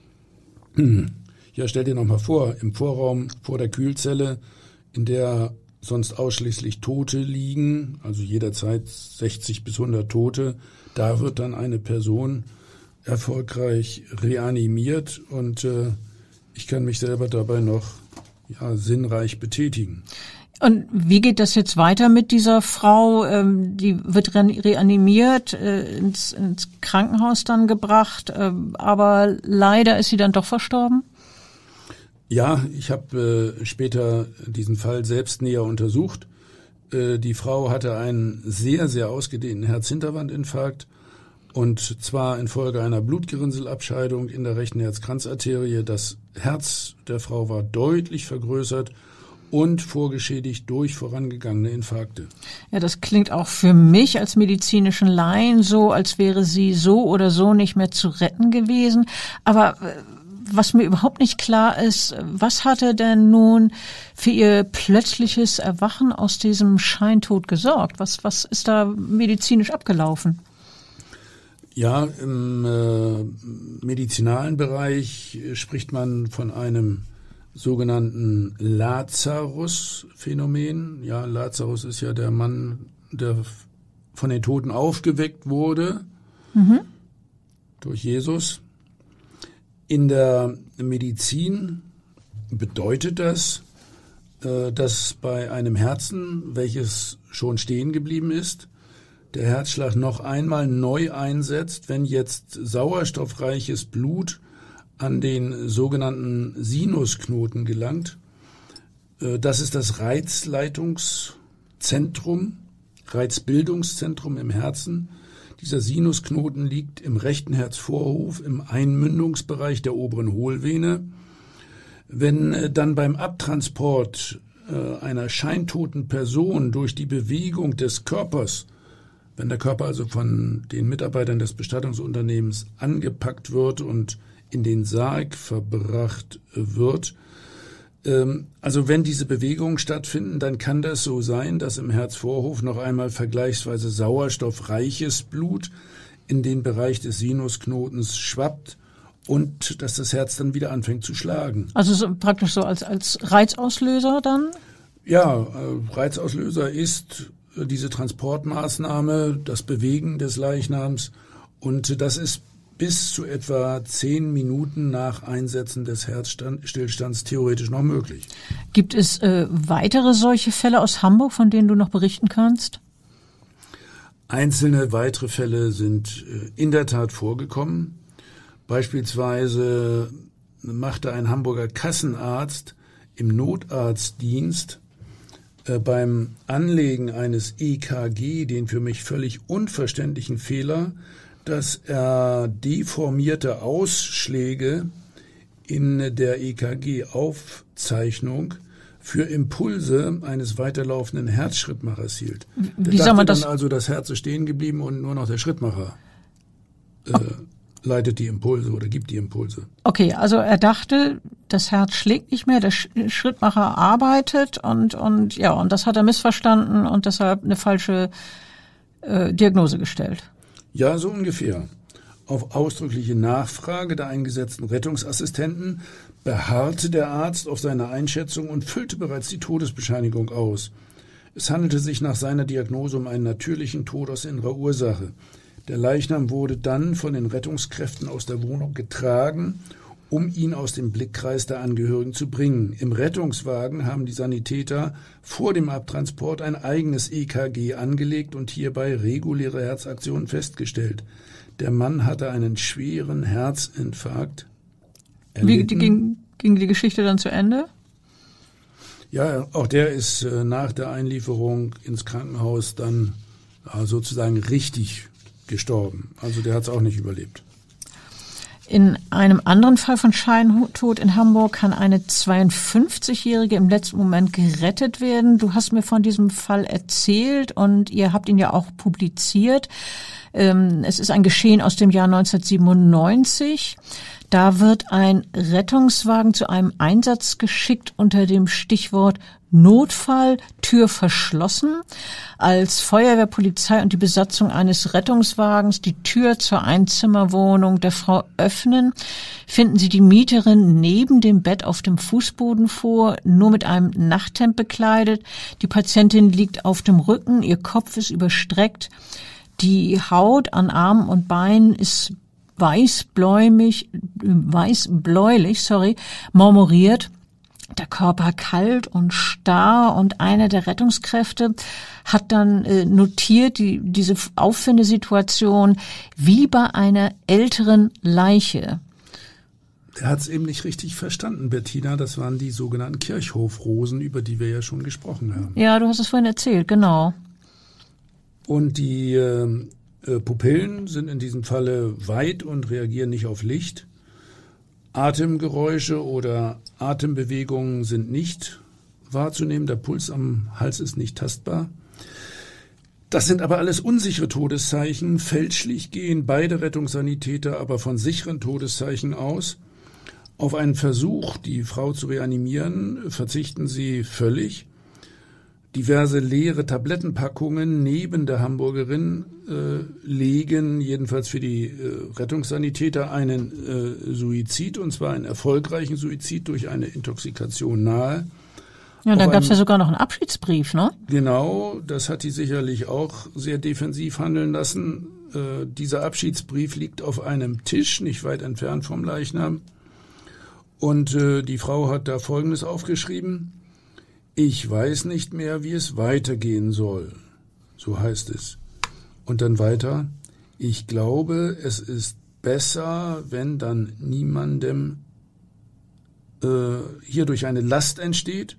Ja, stell dir noch mal vor, im Vorraum vor der Kühlzelle, in der sonst ausschließlich Tote liegen, also jederzeit 60 bis 100 Tote, da wird dann eine Person erfolgreich reanimiert und ich kann mich selber dabei noch sinnreich betätigen. Und wie geht das jetzt weiter mit dieser Frau? Die wird reanimiert, ins Krankenhaus dann gebracht, aber leider ist sie dann doch verstorben? Ja, ich habe später diesen Fall selbst näher untersucht. Die Frau hatte einen sehr, sehr ausgedehnten Herzhinterwandinfarkt und zwar infolge einer Blutgerinnselabscheidung in der rechten Herzkranzarterie. Das Herz der Frau war deutlich vergrößert und vorgeschädigt durch vorangegangene Infarkte. Ja, das klingt auch für mich als medizinischen Laien so, als wäre sie so oder so nicht mehr zu retten gewesen. Aber was mir überhaupt nicht klar ist, was hatte denn nun für ihr plötzliches Erwachen aus diesem Scheintod gesorgt? Was ist da medizinisch abgelaufen? Ja, im medizinalen Bereich spricht man von einem sogenannten Lazarus-Phänomen. Ja, Lazarus ist ja der Mann, der von den Toten aufgeweckt wurde durch Jesus. In der Medizin bedeutet das, dass bei einem Herzen, welches schon stehen geblieben ist, der Herzschlag noch einmal neu einsetzt, wenn jetzt sauerstoffreiches Blut an den sogenannten Sinusknoten gelangt. Das ist das Reizleitungszentrum, Reizbildungszentrum im Herzen. Dieser Sinusknoten liegt im rechten Herzvorhof im Einmündungsbereich der oberen Hohlvene. Wenn dann beim Abtransport einer scheintoten Person durch die Bewegung des Körpers, wenn der Körper also von den Mitarbeitern des Bestattungsunternehmens angepackt wird und in den Sarg verbracht wird, also wenn diese Bewegungen stattfinden, dann kann das so sein, dass im Herzvorhof noch einmal vergleichsweise sauerstoffreiches Blut in den Bereich des Sinusknotens schwappt und dass das Herz dann wieder anfängt zu schlagen. Also so, praktisch so als Reizauslöser dann? Ja, Reizauslöser ist diese Transportmaßnahme, das Bewegen des Leichnams und das ist bis zu etwa 10 Minuten nach Einsetzen des Herzstillstands theoretisch noch möglich. Gibt es weitere solche Fälle aus Hamburg, von denen du noch berichten kannst? Einzelne weitere Fälle sind in der Tat vorgekommen. Beispielsweise machte ein Hamburger Kassenarzt im Notarztdienst beim Anlegen eines EKG den für mich völlig unverständlichen Fehler, dass er deformierte Ausschläge in der EKG-Aufzeichnung für Impulse eines weiterlaufenden Herzschrittmachers hielt. Wie soll man das? Dann also, das Herz ist stehen geblieben und nur noch der Schrittmacher leitet die Impulse oder gibt die Impulse. Okay, also er dachte, das Herz schlägt nicht mehr, der Schrittmacher arbeitet und das hat er missverstanden und deshalb eine falsche Diagnose gestellt. Ja, so ungefähr. Auf ausdrückliche Nachfrage der eingesetzten Rettungsassistenten beharrte der Arzt auf seiner Einschätzung und füllte bereits die Todesbescheinigung aus. Es handelte sich nach seiner Diagnose um einen natürlichen Tod aus innerer Ursache. Der Leichnam wurde dann von den Rettungskräften aus der Wohnung getragen, um ihn aus dem Blickkreis der Angehörigen zu bringen. Im Rettungswagen haben die Sanitäter vor dem Abtransport ein eigenes EKG angelegt und hierbei reguläre Herzaktionen festgestellt. Der Mann hatte einen schweren Herzinfarkt erlitten. Wie ging die Geschichte dann zu Ende? Ja, auch der ist nach der Einlieferung ins Krankenhaus dann sozusagen richtig gestorben. Also der hat es auch nicht überlebt. In einem anderen Fall von Scheintod in Hamburg kann eine 52-Jährige im letzten Moment gerettet werden. Du hast mir von diesem Fall erzählt und ihr habt ihn ja auch publiziert. Es ist ein Geschehen aus dem Jahr 1997. Da wird ein Rettungswagen zu einem Einsatz geschickt unter dem Stichwort Notfall, Tür verschlossen. Als Feuerwehr, Polizei und die Besatzung eines Rettungswagens die Tür zur Einzimmerwohnung der Frau öffnen, finden sie die Mieterin neben dem Bett auf dem Fußboden vor, nur mit einem Nachthemd bekleidet. Die Patientin liegt auf dem Rücken, ihr Kopf ist überstreckt. Die Haut an Armen und Beinen ist weißbläulich, marmoriert. Der Körper kalt und starr und einer der Rettungskräfte hat dann notiert diese Auffindesituation wie bei einer älteren Leiche. Er hat es eben nicht richtig verstanden, Bettina. Das waren die sogenannten Kirchhofrosen, über die wir ja schon gesprochen haben. Ja, du hast es vorhin erzählt, genau. Und die Pupillen sind in diesem Falle weit und reagieren nicht auf Licht. Atemgeräusche oder Atembewegungen sind nicht wahrzunehmen. Der Puls am Hals ist nicht tastbar. Das sind aber alles unsichere Todeszeichen. Fälschlich gehen beide Rettungssanitäter aber von sicheren Todeszeichen aus. Auf einen Versuch, die Frau zu reanimieren, verzichten sie völlig. Diverse leere Tablettenpackungen neben der Hamburgerin legen jedenfalls für die Rettungssanitäter einen Suizid, und zwar einen erfolgreichen Suizid durch eine Intoxikation nahe. Ja, dann gab es ja sogar noch einen Abschiedsbrief, ne? Genau, das hat die sicherlich auch sehr defensiv handeln lassen. Dieser Abschiedsbrief liegt auf einem Tisch, nicht weit entfernt vom Leichnam. Und die Frau hat da Folgendes aufgeschrieben: Ich weiß nicht mehr, wie es weitergehen soll. So heißt es. Und dann weiter: Ich glaube, es ist besser, wenn dann niemandem hierdurch eine Last entsteht.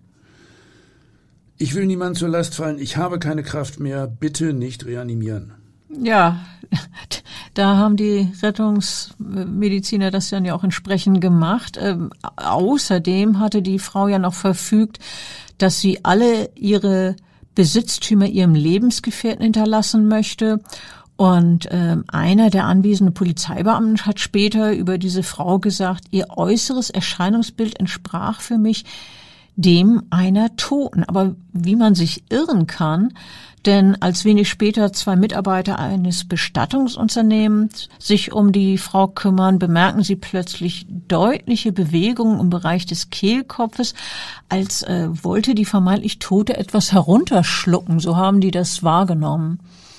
Ich will niemand zur Last fallen. Ich habe keine Kraft mehr. Bitte nicht reanimieren. Ja, da haben die Rettungsmediziner das dann ja auch entsprechend gemacht. Außerdem hatte die Frau ja noch verfügt, dass sie alle ihre Besitztümer ihrem Lebensgefährten hinterlassen möchte. Und einer der anwesenden Polizeibeamten hat später über diese Frau gesagt, ihr äußeres Erscheinungsbild entsprach für mich dem einer Toten. Aber wie man sich irren kann, denn als wenig später 2 Mitarbeiter eines Bestattungsunternehmens sich um die Frau kümmern, bemerken sie plötzlich deutliche Bewegungen im Bereich des Kehlkopfes, als wollte die vermeintlich Tote etwas herunterschlucken. So haben die das wahrgenommen.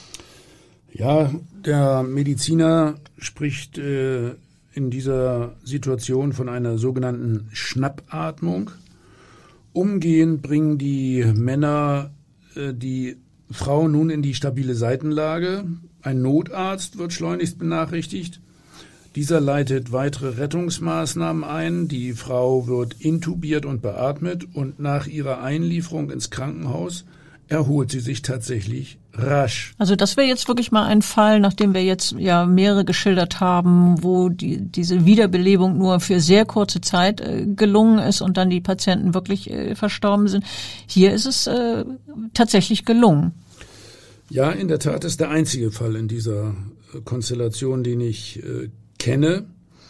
Ja, der Mediziner spricht in dieser Situation von einer sogenannten Schnappatmung. Umgehend bringen die Männer die Frau nun in die stabile Seitenlage. Ein Notarzt wird schleunigst benachrichtigt. Dieser leitet weitere Rettungsmaßnahmen ein. Die Frau wird intubiert und beatmet und nach ihrer Einlieferung ins Krankenhaus erholt sie sich tatsächlich rasch. Also das wäre jetzt wirklich mal ein Fall, nachdem wir jetzt ja mehrere geschildert haben, wo diese Wiederbelebung nur für sehr kurze Zeit gelungen ist und dann die Patienten wirklich verstorben sind. Hier ist es tatsächlich gelungen. Ja, in der Tat ist der einzige Fall in dieser Konstellation, den ich kenne.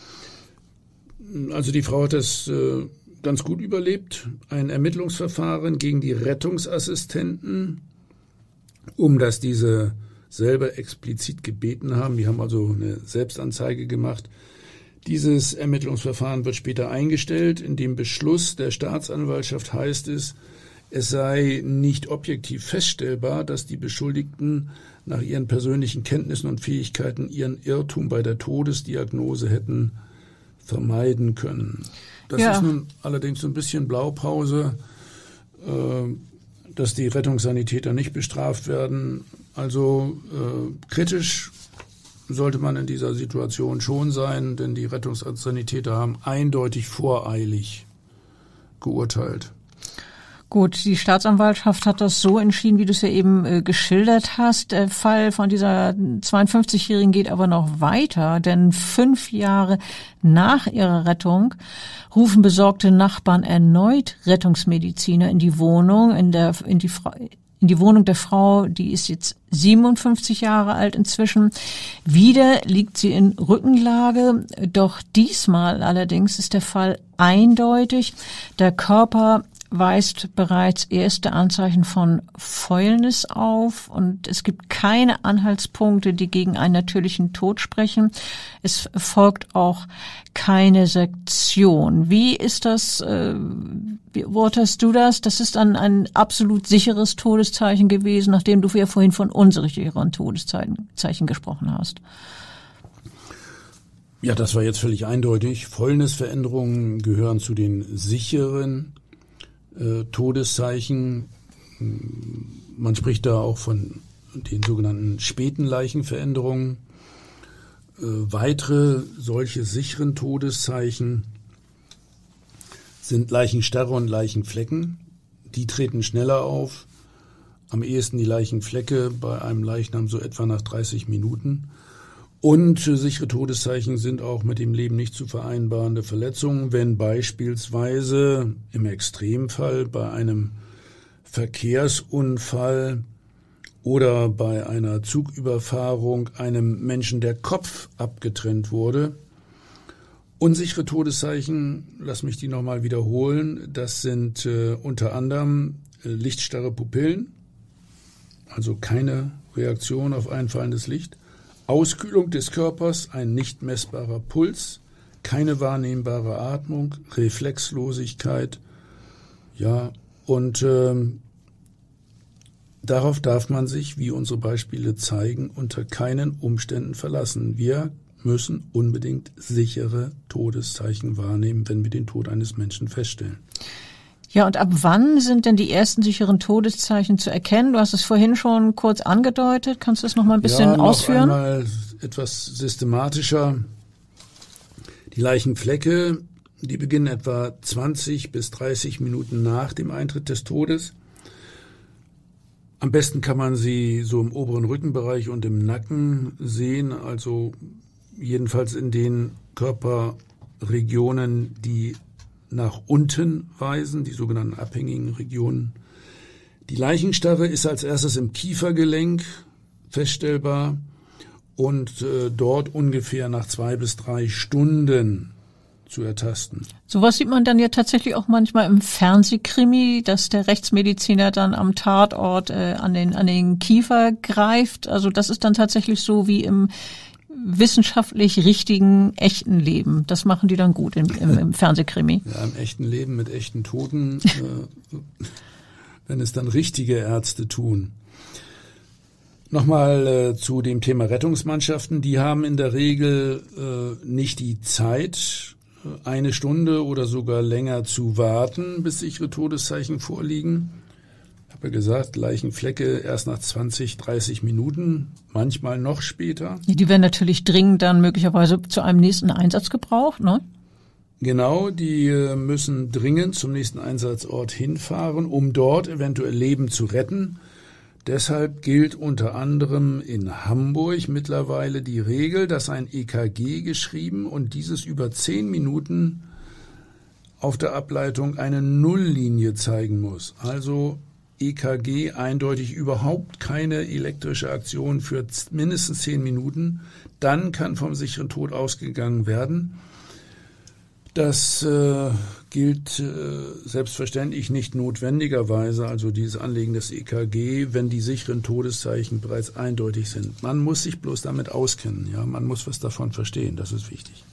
Also die Frau hat es ganz gut überlebt. Ein Ermittlungsverfahren gegen die Rettungsassistenten, um das diese selber explizit gebeten haben. Die haben also eine Selbstanzeige gemacht. Dieses Ermittlungsverfahren wird später eingestellt. In dem Beschluss der Staatsanwaltschaft heißt es sei nicht objektiv feststellbar, dass die Beschuldigten nach ihren persönlichen Kenntnissen und Fähigkeiten ihren Irrtum bei der Todesdiagnose hätten vermeiden können. Das ist nun allerdings so ein bisschen Blaupause, dass die Rettungssanitäter nicht bestraft werden. Also kritisch sollte man in dieser Situation schon sein, denn die Rettungssanitäter haben eindeutig voreilig geurteilt. Gut, die Staatsanwaltschaft hat das so entschieden, wie du es ja eben geschildert hast. Der Fall von dieser 52-Jährigen geht aber noch weiter, denn 5 Jahre nach ihrer Rettung rufen besorgte Nachbarn erneut Rettungsmediziner in die Wohnung, in die Wohnung der Frau, die ist jetzt 57 Jahre alt inzwischen. Wieder liegt sie in Rückenlage, doch diesmal allerdings ist der Fall eindeutig. Der Körper weist bereits erste Anzeichen von Fäulnis auf und es gibt keine Anhaltspunkte, die gegen einen natürlichen Tod sprechen. Es folgt auch keine Sektion. Wie ist das, wie beurteilst du das? Das ist dann ein absolut sicheres Todeszeichen gewesen, nachdem du ja vorhin von unsicheren Todeszeichen gesprochen hast. Ja, das war jetzt völlig eindeutig. Fäulnisveränderungen gehören zu den sicheren Todeszeichen. Man spricht da auch von den sogenannten späten Leichenveränderungen. Weitere solche sicheren Todeszeichen sind Leichenstarre und Leichenflecken. Die treten schneller auf. Am ehesten die Leichenflecke bei einem Leichnam so etwa nach 30 Minuten. Und sichere Todeszeichen sind auch mit dem Leben nicht zu vereinbarende Verletzungen, wenn beispielsweise im Extremfall bei einem Verkehrsunfall oder bei einer Zugüberfahrung einem Menschen der Kopf abgetrennt wurde. Unsichere Todeszeichen, lass mich die nochmal wiederholen, das sind unter anderem lichtstarre Pupillen, also keine Reaktion auf einfallendes Licht, Auskühlung des Körpers, ein nicht messbarer Puls, keine wahrnehmbare Atmung, Reflexlosigkeit, ja, und darauf darf man sich, wie unsere Beispiele zeigen, unter keinen Umständen verlassen. Wir müssen unbedingt sichere Todeszeichen wahrnehmen, wenn wir den Tod eines Menschen feststellen. Ja, und ab wann sind denn die ersten sicheren Todeszeichen zu erkennen? Du hast es vorhin schon kurz angedeutet. Kannst du das noch mal ein bisschen ausführen? Ja, noch einmal etwas systematischer. Die Leichenflecke, die beginnen etwa 20 bis 30 Minuten nach dem Eintritt des Todes. Am besten kann man sie so im oberen Rückenbereich und im Nacken sehen, also jedenfalls in den Körperregionen, die nach unten weisen, die sogenannten abhängigen Regionen. Die Leichenstarre ist als erstes im Kiefergelenk feststellbar und dort ungefähr nach 2 bis 3 Stunden zu ertasten. Sowas sieht man dann ja tatsächlich auch manchmal im Fernsehkrimi, dass der Rechtsmediziner dann am Tatort an den Kiefer greift. Also das ist dann tatsächlich so wie im wissenschaftlich richtigen, echten Leben. Das machen die dann gut im Fernsehkrimi. Ja, im echten Leben mit echten Toten, wenn es dann richtige Ärzte tun. Nochmal zu dem Thema Rettungsmannschaften. Die haben in der Regel nicht die Zeit, 1 Stunde oder sogar länger zu warten, bis sichere Todeszeichen vorliegen. Ich habe ja gesagt, Leichenflecke erst nach 20, 30 Minuten, manchmal noch später. Die werden natürlich dringend dann möglicherweise zu einem nächsten Einsatz gebraucht, ne? Genau, die müssen dringend zum nächsten Einsatzort hinfahren, um dort eventuell Leben zu retten. Deshalb gilt unter anderem in Hamburg mittlerweile die Regel, dass ein EKG geschrieben und dieses über 10 Minuten auf der Ableitung eine Nulllinie zeigen muss. Also EKG eindeutig überhaupt keine elektrische Aktion für mindestens 10 Minuten. Dann kann vom sicheren Tod ausgegangen werden. Das gilt selbstverständlich nicht notwendigerweise, also dieses Anlegen des EKG, wenn die sicheren Todeszeichen bereits eindeutig sind. Man muss sich bloß damit auskennen, ja, man muss was davon verstehen, das ist wichtig.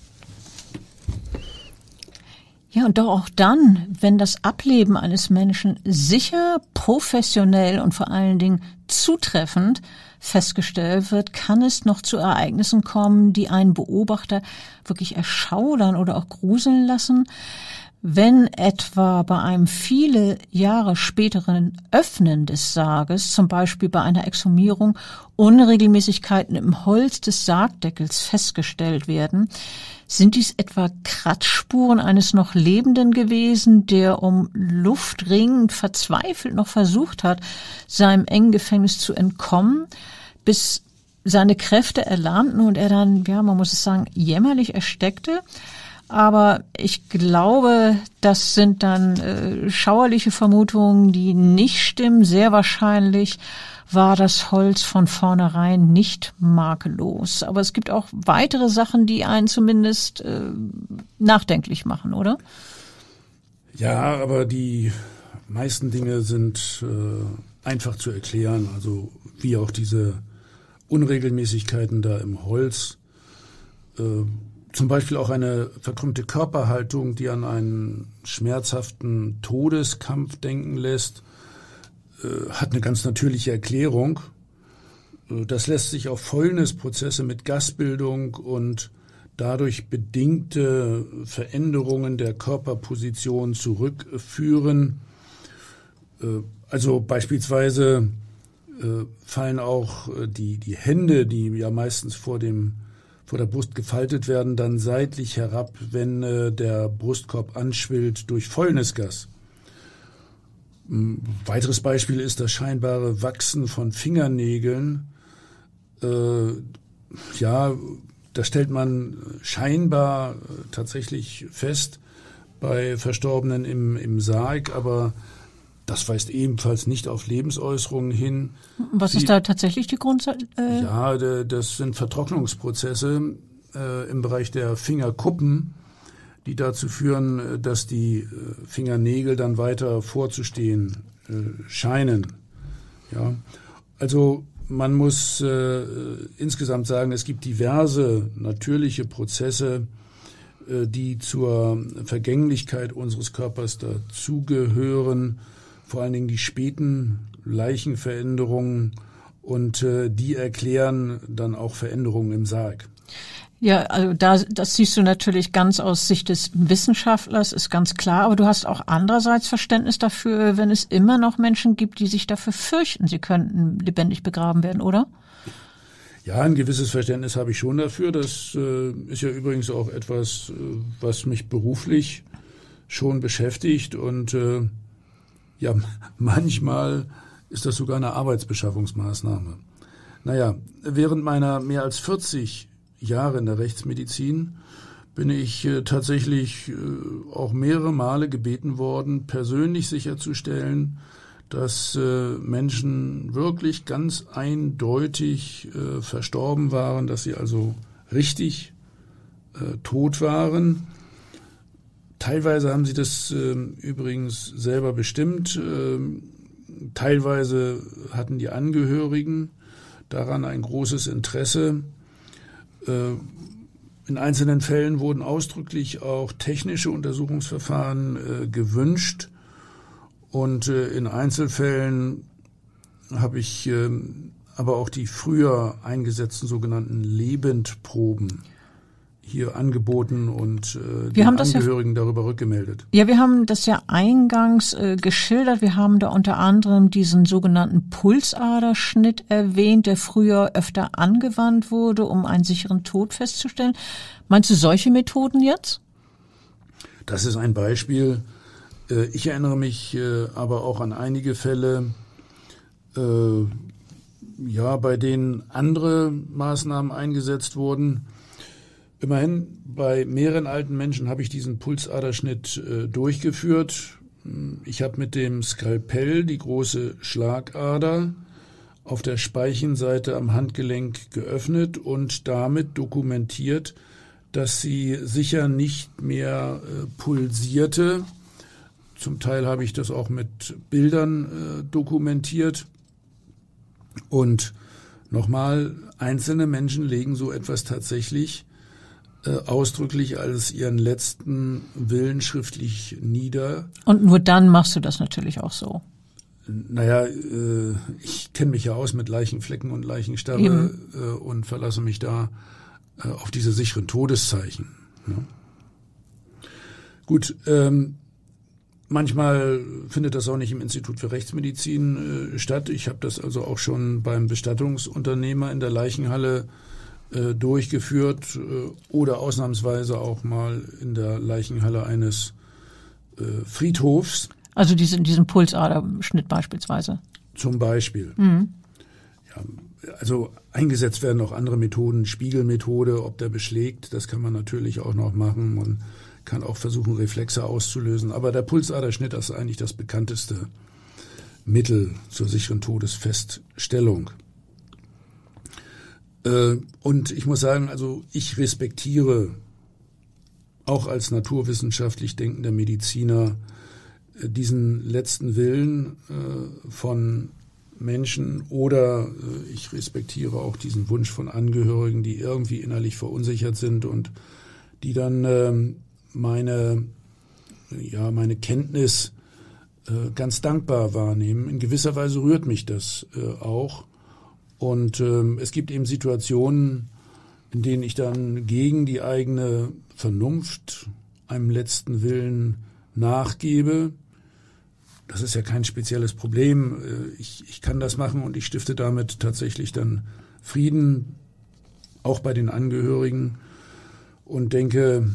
Ja, und doch auch dann, wenn das Ableben eines Menschen sicher, professionell und vor allen Dingen zutreffend festgestellt wird, kann es noch zu Ereignissen kommen, die einen Beobachter wirklich erschaudern oder auch gruseln lassen. Wenn etwa bei einem viele Jahre späteren Öffnen des Sarges, zum Beispiel bei einer Exhumierung, Unregelmäßigkeiten im Holz des Sargdeckels festgestellt werden, sind dies etwa Kratzspuren eines noch Lebenden gewesen, der um Luft ringend verzweifelt noch versucht hat, seinem engen Gefängnis zu entkommen, bis seine Kräfte erlahmten und er dann, ja, man muss es sagen, jämmerlich erstickte? Aber ich glaube, das sind dann schauerliche Vermutungen, die nicht stimmen. Sehr wahrscheinlich war das Holz von vornherein nicht makellos. Aber es gibt auch weitere Sachen, die einen zumindest nachdenklich machen, oder? Ja, aber die meisten Dinge sind einfach zu erklären. Also wie auch diese Unregelmäßigkeiten da im Holz. Zum Beispiel auch eine verkrümmte Körperhaltung, die an einen schmerzhaften Todeskampf denken lässt, hat eine ganz natürliche Erklärung. Das lässt sich auf Fäulnisprozesse mit Gasbildung und dadurch bedingte Veränderungen der Körperposition zurückführen. Also beispielsweise fallen auch die Hände, die ja meistens vor der Brust gefaltet werden, dann seitlich herab, wenn der Brustkorb anschwillt durch Fäulnisgas. Ein weiteres Beispiel ist das scheinbare Wachsen von Fingernägeln. Ja, das stellt man scheinbar tatsächlich fest bei Verstorbenen im Sarg, aber das weist ebenfalls nicht auf Lebensäußerungen hin. Was ist da tatsächlich die Grundsatz? Ja, das sind Vertrocknungsprozesse im Bereich der Fingerkuppen, die dazu führen, dass die Fingernägel dann weiter vorzustehen scheinen. Ja, also man muss insgesamt sagen, es gibt diverse natürliche Prozesse, die zur Vergänglichkeit unseres Körpers dazugehören. Vor allen Dingen die späten Leichenveränderungen und die erklären dann auch Veränderungen im Sarg. Ja, also das siehst du natürlich ganz aus Sicht des Wissenschaftlers, ist ganz klar. Aber du hast auch andererseits Verständnis dafür, wenn es immer noch Menschen gibt, die sich dafür fürchten, sie könnten lebendig begraben werden, oder? Ja, ein gewisses Verständnis habe ich schon dafür. Das ist ja übrigens auch etwas, was mich beruflich schon beschäftigt und ja, manchmal ist das sogar eine Arbeitsbeschaffungsmaßnahme. Naja, während meiner mehr als 40 Jahre in der Rechtsmedizin bin ich tatsächlich auch mehrere Male gebeten worden, persönlich sicherzustellen, dass Menschen wirklich ganz eindeutig verstorben waren, dass sie also richtig tot waren. Teilweise haben sie das übrigens selber bestimmt. Teilweise hatten die Angehörigen daran ein großes Interesse. In einzelnen Fällen wurden ausdrücklich auch technische Untersuchungsverfahren gewünscht. Und in Einzelfällen habe ich aber auch die früher eingesetzten sogenannten Lebendproben hier angeboten und den Angehörigen darüber rückgemeldet. Ja, wir haben das ja eingangs geschildert. Wir haben da unter anderem diesen sogenannten Pulsaderschnitt erwähnt, der früher öfter angewandt wurde, um einen sicheren Tod festzustellen. Meinst du solche Methoden jetzt? Das ist ein Beispiel. Ich erinnere mich aber auch an einige Fälle, bei denen andere Maßnahmen eingesetzt wurden. Immerhin, bei mehreren alten Menschen habe ich diesen Pulsaderschnitt durchgeführt. Ich habe mit dem Skalpell die große Schlagader auf der Speichenseite am Handgelenk geöffnet und damit dokumentiert, dass sie sicher nicht mehr pulsierte. Zum Teil habe ich das auch mit Bildern dokumentiert. Und nochmal, einzelne Menschen legen so etwas tatsächlich ausdrücklich als ihren letzten Willen schriftlich nieder. Und nur dann machst du das natürlich auch so. Naja, ich kenne mich ja aus mit Leichenflecken und Leichenstarre und verlasse mich da auf diese sicheren Todeszeichen. Ja. Gut, manchmal findet das auch nicht im Institut für Rechtsmedizin statt. Ich habe das also auch schon beim Bestattungsunternehmer in der Leichenhalle durchgeführt oder ausnahmsweise auch mal in der Leichenhalle eines Friedhofs. Also diesen Pulsaderschnitt beispielsweise. Zum Beispiel. Ja, also eingesetzt werden auch andere Methoden, Spiegelmethode, ob der beschlägt, das kann man natürlich auch noch machen. Man kann auch versuchen, Reflexe auszulösen. Aber der Pulsaderschnitt ist eigentlich das bekannteste Mittel zur sicheren Todesfeststellung. Und ich muss sagen, also ich respektiere auch als naturwissenschaftlich denkender Mediziner diesen letzten Willen von Menschen oder ich respektiere auch diesen Wunsch von Angehörigen, die irgendwie innerlich verunsichert sind und die dann meine Kenntnis ganz dankbar wahrnehmen. In gewisser Weise rührt mich das auch. Und es gibt eben Situationen, in denen ich dann gegen die eigene Vernunft einem letzten Willen nachgebe. Das ist ja kein spezielles Problem. Ich kann das machen und ich stifte damit tatsächlich dann Frieden, auch bei den Angehörigen. Und denke,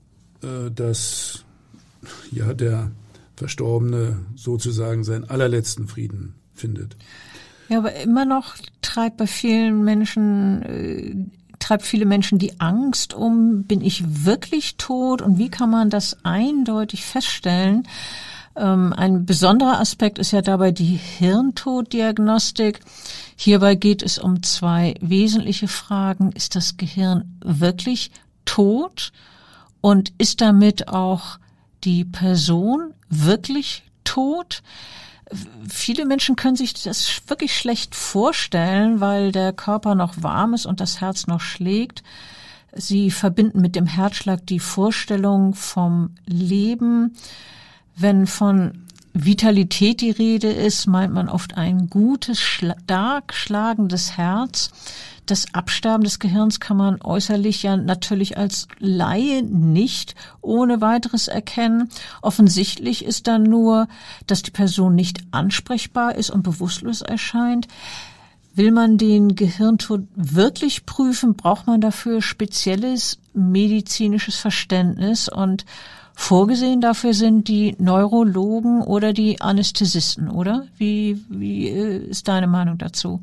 dass der Verstorbene sozusagen seinen allerletzten Frieden findet. Ja, aber immer noch treibt viele Menschen die Angst um, bin ich wirklich tot und wie kann man das eindeutig feststellen? Ein besonderer Aspekt ist ja dabei die Hirntoddiagnostik. Hierbei geht es um zwei wesentliche Fragen. Ist das Gehirn wirklich tot? Und ist damit auch die Person wirklich tot? Viele Menschen können sich das wirklich schlecht vorstellen, weil der Körper noch warm ist und das Herz noch schlägt. Sie verbinden mit dem Herzschlag die Vorstellung vom Leben. Wenn von Vitalität die Rede ist, meint man oft ein gutes, stark schlagendes Herz. Das Absterben des Gehirns kann man äußerlich ja natürlich als Laie nicht ohne weiteres erkennen. Offensichtlich ist dann nur, dass die Person nicht ansprechbar ist und bewusstlos erscheint. Will man den Gehirntod wirklich prüfen, braucht man dafür spezielles medizinisches Verständnis und vorgesehen dafür sind die Neurologen oder die Anästhesisten, oder? Wie ist deine Meinung dazu?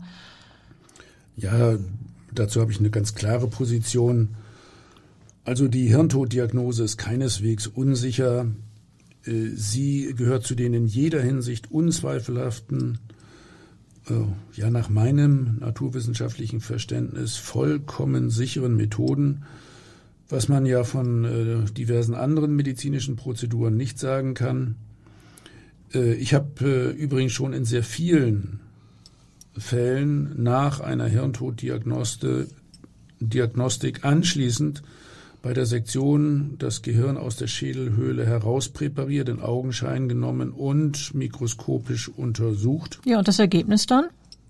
Ja, dazu habe ich eine ganz klare Position. Also die Hirntoddiagnose ist keineswegs unsicher. Sie gehört zu den in jeder Hinsicht unzweifelhaften, nach meinem naturwissenschaftlichen Verständnis vollkommen sicheren Methoden, was man ja von diversen anderen medizinischen Prozeduren nicht sagen kann. Ich habe übrigens schon in sehr vielen Fällen nach einer Hirntoddiagnostik anschließend bei der Sektion das Gehirn aus der Schädelhöhle herauspräpariert, in Augenschein genommen und mikroskopisch untersucht. Ja, und das Ergebnis dann?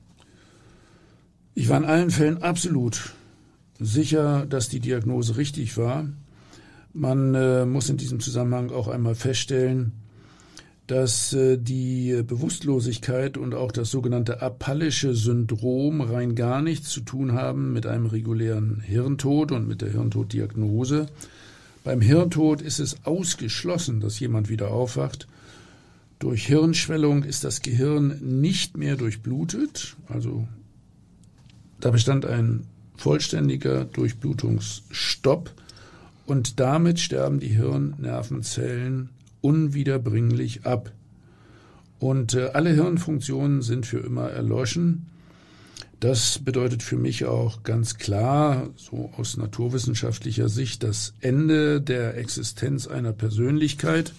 Ich war in allen Fällen absolut sicher, dass die Diagnose richtig war. Man muss in diesem Zusammenhang auch einmal feststellen, dass die Bewusstlosigkeit und auch das sogenannte apallische Syndrom rein gar nichts zu tun haben mit einem regulären Hirntod und mit der Hirntoddiagnose. Beim Hirntod ist es ausgeschlossen, dass jemand wieder aufwacht. Durch Hirnschwellung ist das Gehirn nicht mehr durchblutet, also da bestand ein vollständiger Durchblutungsstopp und damit sterben die Hirnnervenzellen unwiederbringlich ab. Und alle Hirnfunktionen sind für immer erloschen. Das bedeutet für mich auch ganz klar, so aus naturwissenschaftlicher Sicht, das Ende der Existenz einer Persönlichkeit.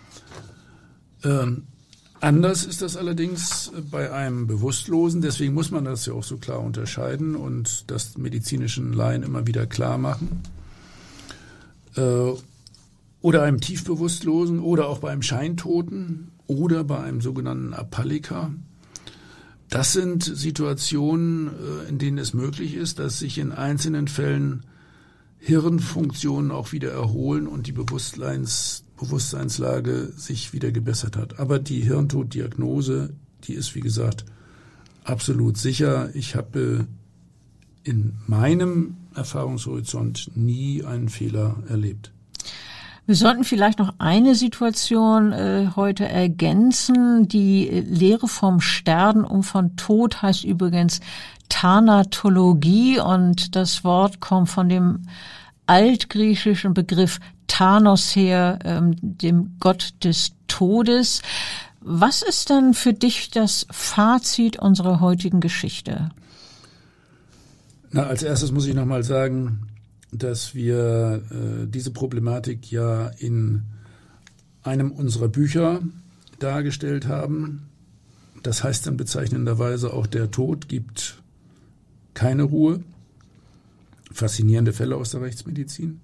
Anders ist das allerdings bei einem Bewusstlosen, deswegen muss man das ja auch so klar unterscheiden und das medizinischen Laien immer wieder klar machen. Oder einem Tiefbewusstlosen oder auch bei einem Scheintoten oder bei einem sogenannten Apalliker. Das sind Situationen, in denen es möglich ist, dass sich in einzelnen Fällen Hirnfunktionen auch wieder erholen und die Bewusstseinslage sich wieder gebessert hat. Aber die Hirntoddiagnose, die ist, wie gesagt, absolut sicher. Ich habe in meinem Erfahrungshorizont nie einen Fehler erlebt. Wir sollten vielleicht noch eine Situation heute ergänzen. Die Lehre vom Sterben und von Tod heißt übrigens Thanatologie und das Wort kommt von dem altgriechischen Begriff Thanos her, dem Gott des Todes. Was ist dann für dich das Fazit unserer heutigen Geschichte? Na, als erstes muss ich nochmal sagen, dass wir diese Problematik ja in einem unserer Bücher dargestellt haben. Das heißt dann bezeichnenderweise auch, der Tod gibt keine Ruhe. Faszinierende Fälle aus der Rechtsmedizin.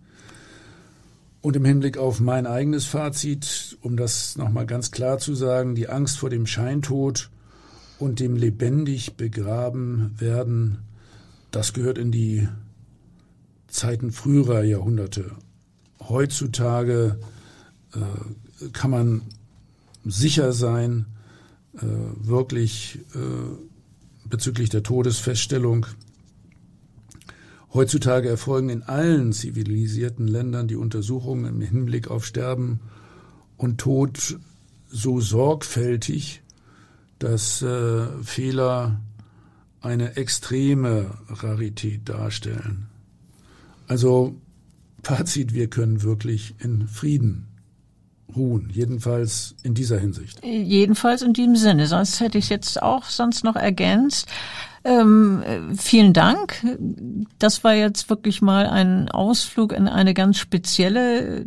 Und im Hinblick auf mein eigenes Fazit, um das nochmal ganz klar zu sagen, die Angst vor dem Scheintod und dem lebendig begraben werden, das gehört in die Zeiten früherer Jahrhunderte. Heutzutage kann man sicher sein, wirklich bezüglich der Todesfeststellung. Heutzutage erfolgen in allen zivilisierten Ländern die Untersuchungen im Hinblick auf Sterben und Tod so sorgfältig, dass Fehler eine extreme Rarität darstellen. Also Fazit, wir können wirklich in Frieden ruhen, jedenfalls in dieser Hinsicht. Jedenfalls in diesem Sinne, sonst hätte ich es jetzt auch sonst noch ergänzt. Vielen Dank. Das war jetzt wirklich mal ein Ausflug in eine ganz spezielle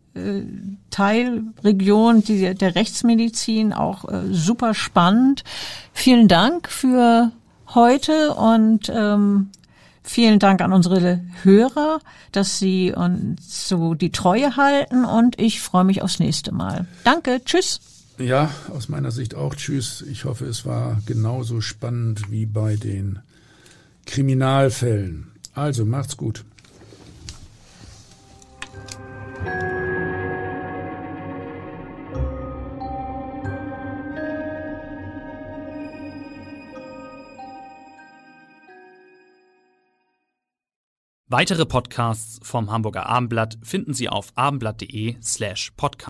Teilregion der Rechtsmedizin, auch super spannend. Vielen Dank für heute und vielen Dank an unsere Hörer, dass sie uns so die Treue halten und ich freue mich aufs nächste Mal. Danke, tschüss. Ja, aus meiner Sicht auch tschüss. Ich hoffe, es war genauso spannend wie bei den Kriminalfällen. Also, macht's gut. Weitere Podcasts vom Hamburger Abendblatt finden Sie auf abendblatt.de/podcast.